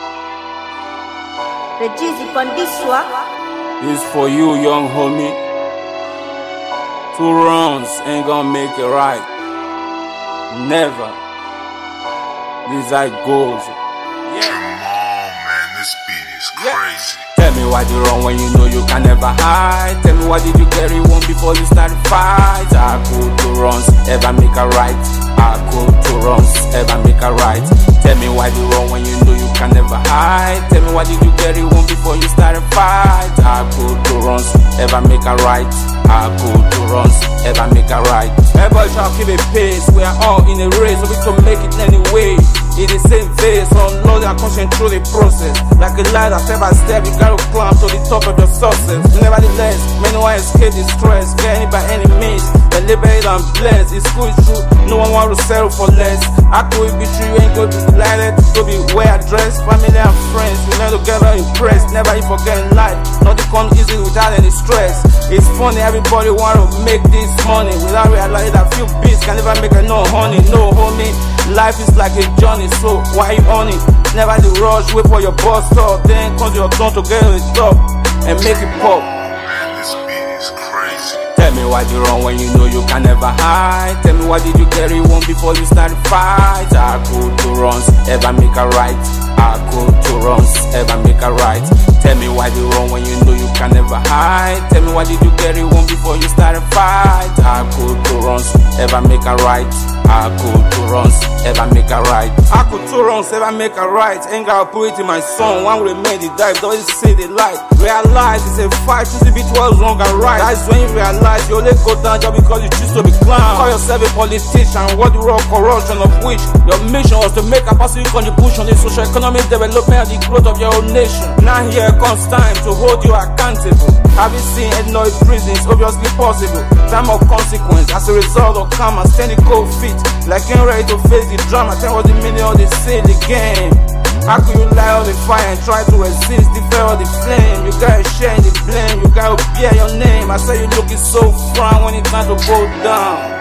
Speaker 12: The Jeezy on this one.
Speaker 17: This for you, young homie. Two rounds ain't gonna make it right. Never. This is how it goes.
Speaker 2: Yeah. Come on, man, this beat is crazy.
Speaker 17: Tell me why you wrong when you know you can never hide. Tell me why did you carry one before you started fight. I could two runs, ever make a right. I could two runs, ever make a right. Tell me why you wrong when you know you can never hide. Tell me why did you carry one before you started fight. I could two runs, ever make a right. I could two runs, ever make a right. Everybody shall keep a pace. We are all in a race, so we can make it anyway. It is same face, unload and concentrate the process. Like a ladder, step by step, you gotta climb to the top of your success. Nevertheless, many want to escape the stress, get any by any means. But liberate and blessed, it's good, it's true. No one want to settle for less. I could be true, you ain't going to be blinded. To be well addressed, family and friends. We learn together impressed, never you forget in life. Nothing comes easy without any stress. It's funny, everybody want to make this money without realizing that few beats can never make a no honey. No homie, life is like a journey, so why you on it? Never the rush, wait for your boss stop. Then comes your turn to get on the top and make it pop.
Speaker 2: Man, this beat is crazy.
Speaker 17: Tell me why you run when you know you can never hide. Tell me why did you carry one before you started fight? I could two runs, ever make a right. I could two runs, ever make a right. Tell me why you run when you know you can never hide. Tell me why did you carry one before you started fight? I could two runs, ever make a right. I could two runs, ever make a right. I could two runs, ever make a right. Ain't gotta put it in my song. One will make it die, don't see the light. Realize it's a fight, choose if it was wrong and right. That's when you realize you only go down just because you choose to be clown. Call yourself a politician, what the raw corruption of which your mission was to make a positive contribution to the social economic development and the growth of your own nation. Now here comes time to hold you accountable. Have you seen Illinois prisons? Obviously possible. Time of consequence as a result of karma, standing cold feet. Like you're ready to face the drama. Tell what the meaning of the silly game. How could you light all the fire and try to resist the fear of the flame? You gotta share in the blame, you gotta bear your name. I say you looking so frown when it's time to go down.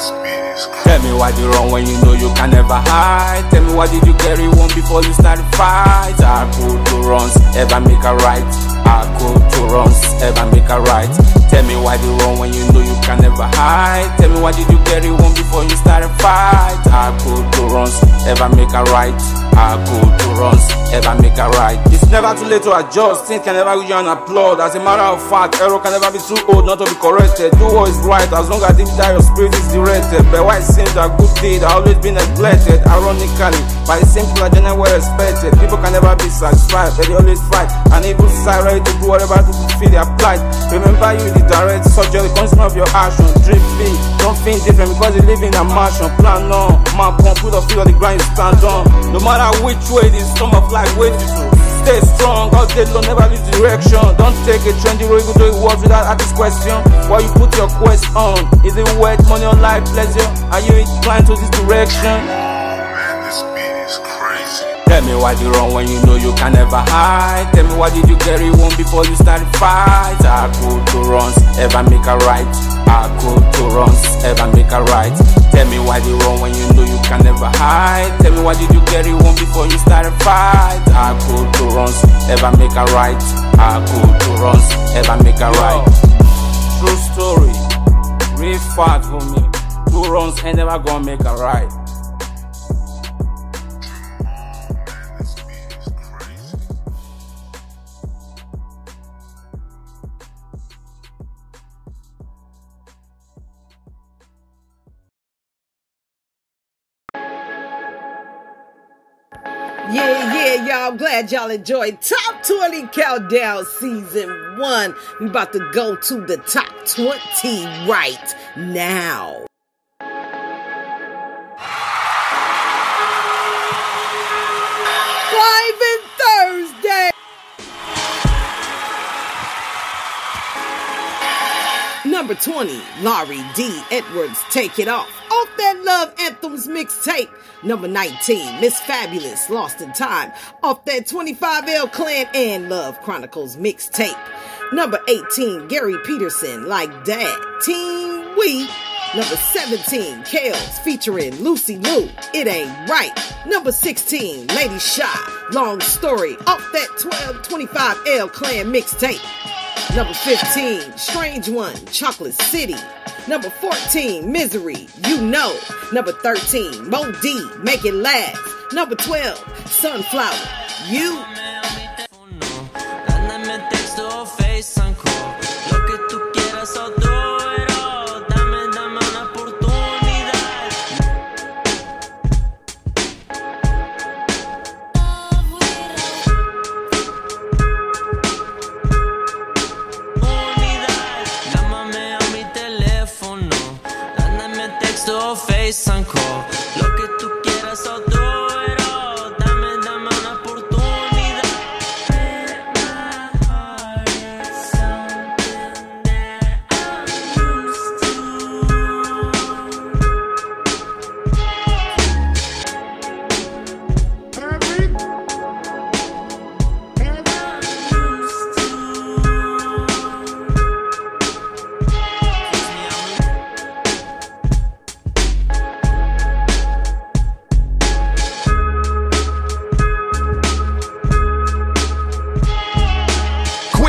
Speaker 17: Tell me why you run when you know you can never hide. Tell me why did you carry one before you started fight? I could two runs, ever make a right. I could two runs, ever make a right. Tell me why you run when you know you can never hide. Tell me why did you carry one before you started fight? I could two runs, ever make a right. I could two runs, ever make a right. It's never too late to adjust. Things can never reach you and applaud. As a matter of fact, error can never be too old not to be corrected. Do what is right as long as deep down your spirit is directed. But why it seems that good deed have always been neglected. Ironically, by the same people that generally were respected. People can never be satisfied, but they always fight. And evil side ready to do whatever to fulfill their plight. Remember you the direct subject, the consequence of your action. Dream big, don't think different because you live in a mansion. Plan on, man, pump, put a feel of the ground you stand on. No matter which way this storm of life waits you to. Stay strong, God they don't never lose direction. Don't take a trendy road, you do it words without asking question. While you put your quest on, is it worth money or life pleasure? Are you inclined to this direction?
Speaker 2: Man, this beat is crazy.
Speaker 17: Tell me why you run when you know you can never hide. Tell me why did you carry one before you started fight? I could two runs, ever make a right. I could two runs, ever make a right. Tell me why you run when you know you can never hide. Tell me why did you carry one before you started fight? I could two runs, ever make a right. I could two runs, ever make a right. True story, real fact for me. Two runs ain't never gonna make a right.
Speaker 7: Yeah, yeah, y'all. Glad y'all enjoyed Top twenty Countdown Season one. We about to go to the Top twenty right now. Live and Thursday. Number twenty, Laurie D. Edwards, Take It Off. Off that Love Anthems mixtape. Number nineteen, Miss Fabulous, Lost in Time. Off that twenty-five L Clan and Love Chronicles mixtape. Number eighteen, Gary Peterson, Like Dad, Team We. Number seventeen, Kales featuring Lucy Liu, It Ain't Right. Number sixteen, Lady Shy, Long Story. Off that twelve twenty-five L Clan mixtape. Number fifteen, Strange One, Chocolate City. Number fourteen, Misery, You Know. Number thirteen, Mo D, Make It Last. Number twelve, Sunflower, You.
Speaker 14: Face and call. Lo que tú quieras o tú, dame, dame una oportunidad.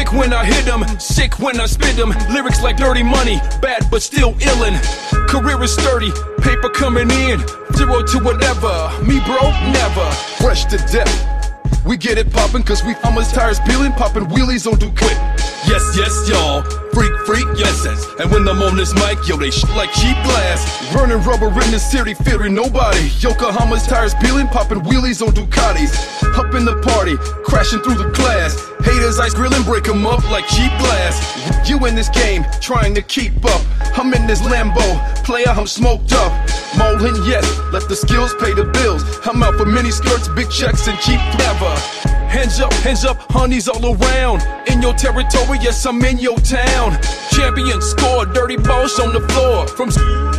Speaker 14: Quick when I hit them, sick when I spit them. Lyrics like dirty money, bad but still illin'. Career is sturdy, paper coming in. Zero to whatever, me bro, never.
Speaker 18: Fresh to death. We get it poppin' cause we almost tires peeling, poppin' wheelies on do quick.
Speaker 14: Yes, yes, y'all. Freak, freak, yes, yes. And when I'm on this mic, yo, they shit like cheap glass.
Speaker 18: Burning rubber in the city, fearing nobody. Yokohama's tires peeling, poppin' wheelies on Ducatis. Up in the party, crashing through the glass. Haters ice grillin', break 'em up like cheap glass. You in this game, trying to keep up. I'm in this Lambo, player, I'm smoked up. Molding, yes, let the skills pay the bills. I'm out for mini skirts, big checks, and cheap never.
Speaker 14: Hands up, hands up, honeys all around. In your territory, yes, I'm in your town. Champion score, dirty balls on the floor. From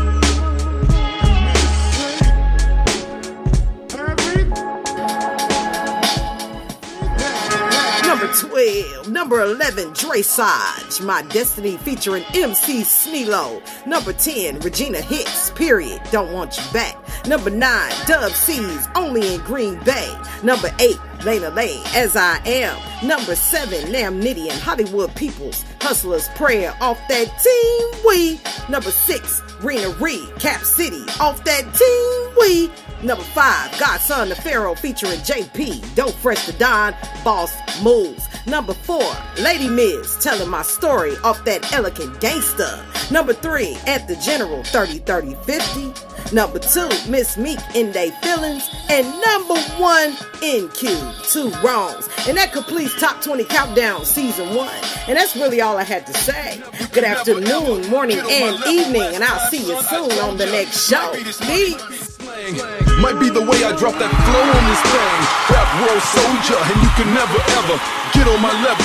Speaker 7: Number twelve, number eleven, Dressage, My Destiny featuring M C Sneelo. Number ten, Regina Hicks, period, Don't Want You Back. Number nine, Dub C's, Only in Green Bay. Number eight, Lena Lane, As I Am. Number seven, Nam Nitty and Hollywood Peoples, Hustler's Prayer, off that Team We. Number six, Rena Reed, Cap City, off that Team We. Number five, Godson the Pharaoh featuring J P, Dope Fresh to Don, Boss Moves. Number four, Lady Miz, Telling My Story, off that Elegant Gangsta. Number three, At the General, thirty thirty fifty. Number two, Miss Meek, In They Feelings. And number one, N Q, Two Wrongs. And that completes Top twenty Countdown Season one. And that's really all I had to say. Good afternoon, morning, and evening, and I'll see you soon on the next show. Peace.
Speaker 18: Might be the way I drop that flow on this thing. Rap world soldier, and you can never ever get on my level.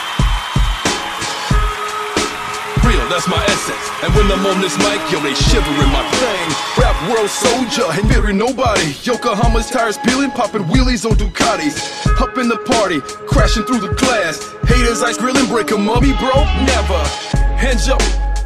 Speaker 18: Real, that's my essence. And when I'm on this mic, yo, they shivering my thing. Rap world soldier, and fearing nobody. Yokohama's tires peeling, popping wheelies on Ducatis. Up in the party, crashing through the glass. Haters ice grillin', break 'em up. Me bro, never. Hands up.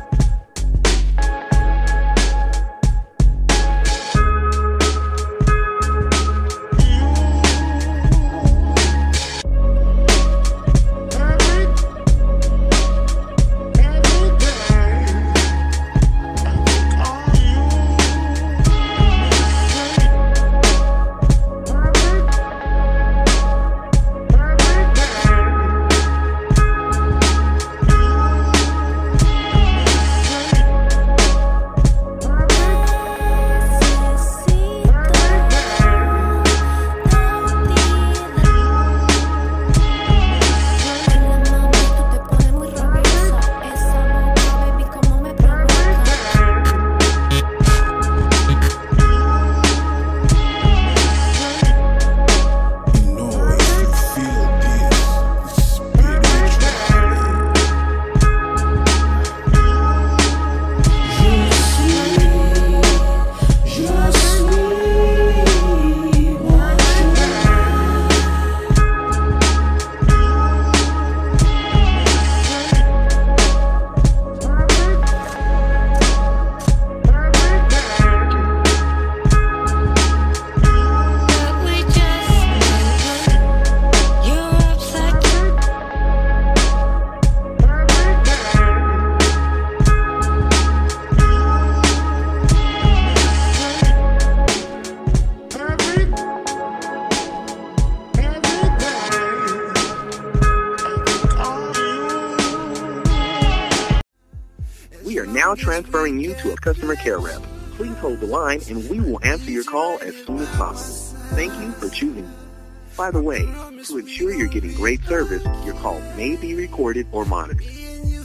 Speaker 19: Transferring you to a customer care rep. Please hold the line and we will answer your call as soon as possible. Thank you for choosing. By the way, to ensure you're getting great service, your call may be recorded or monitored.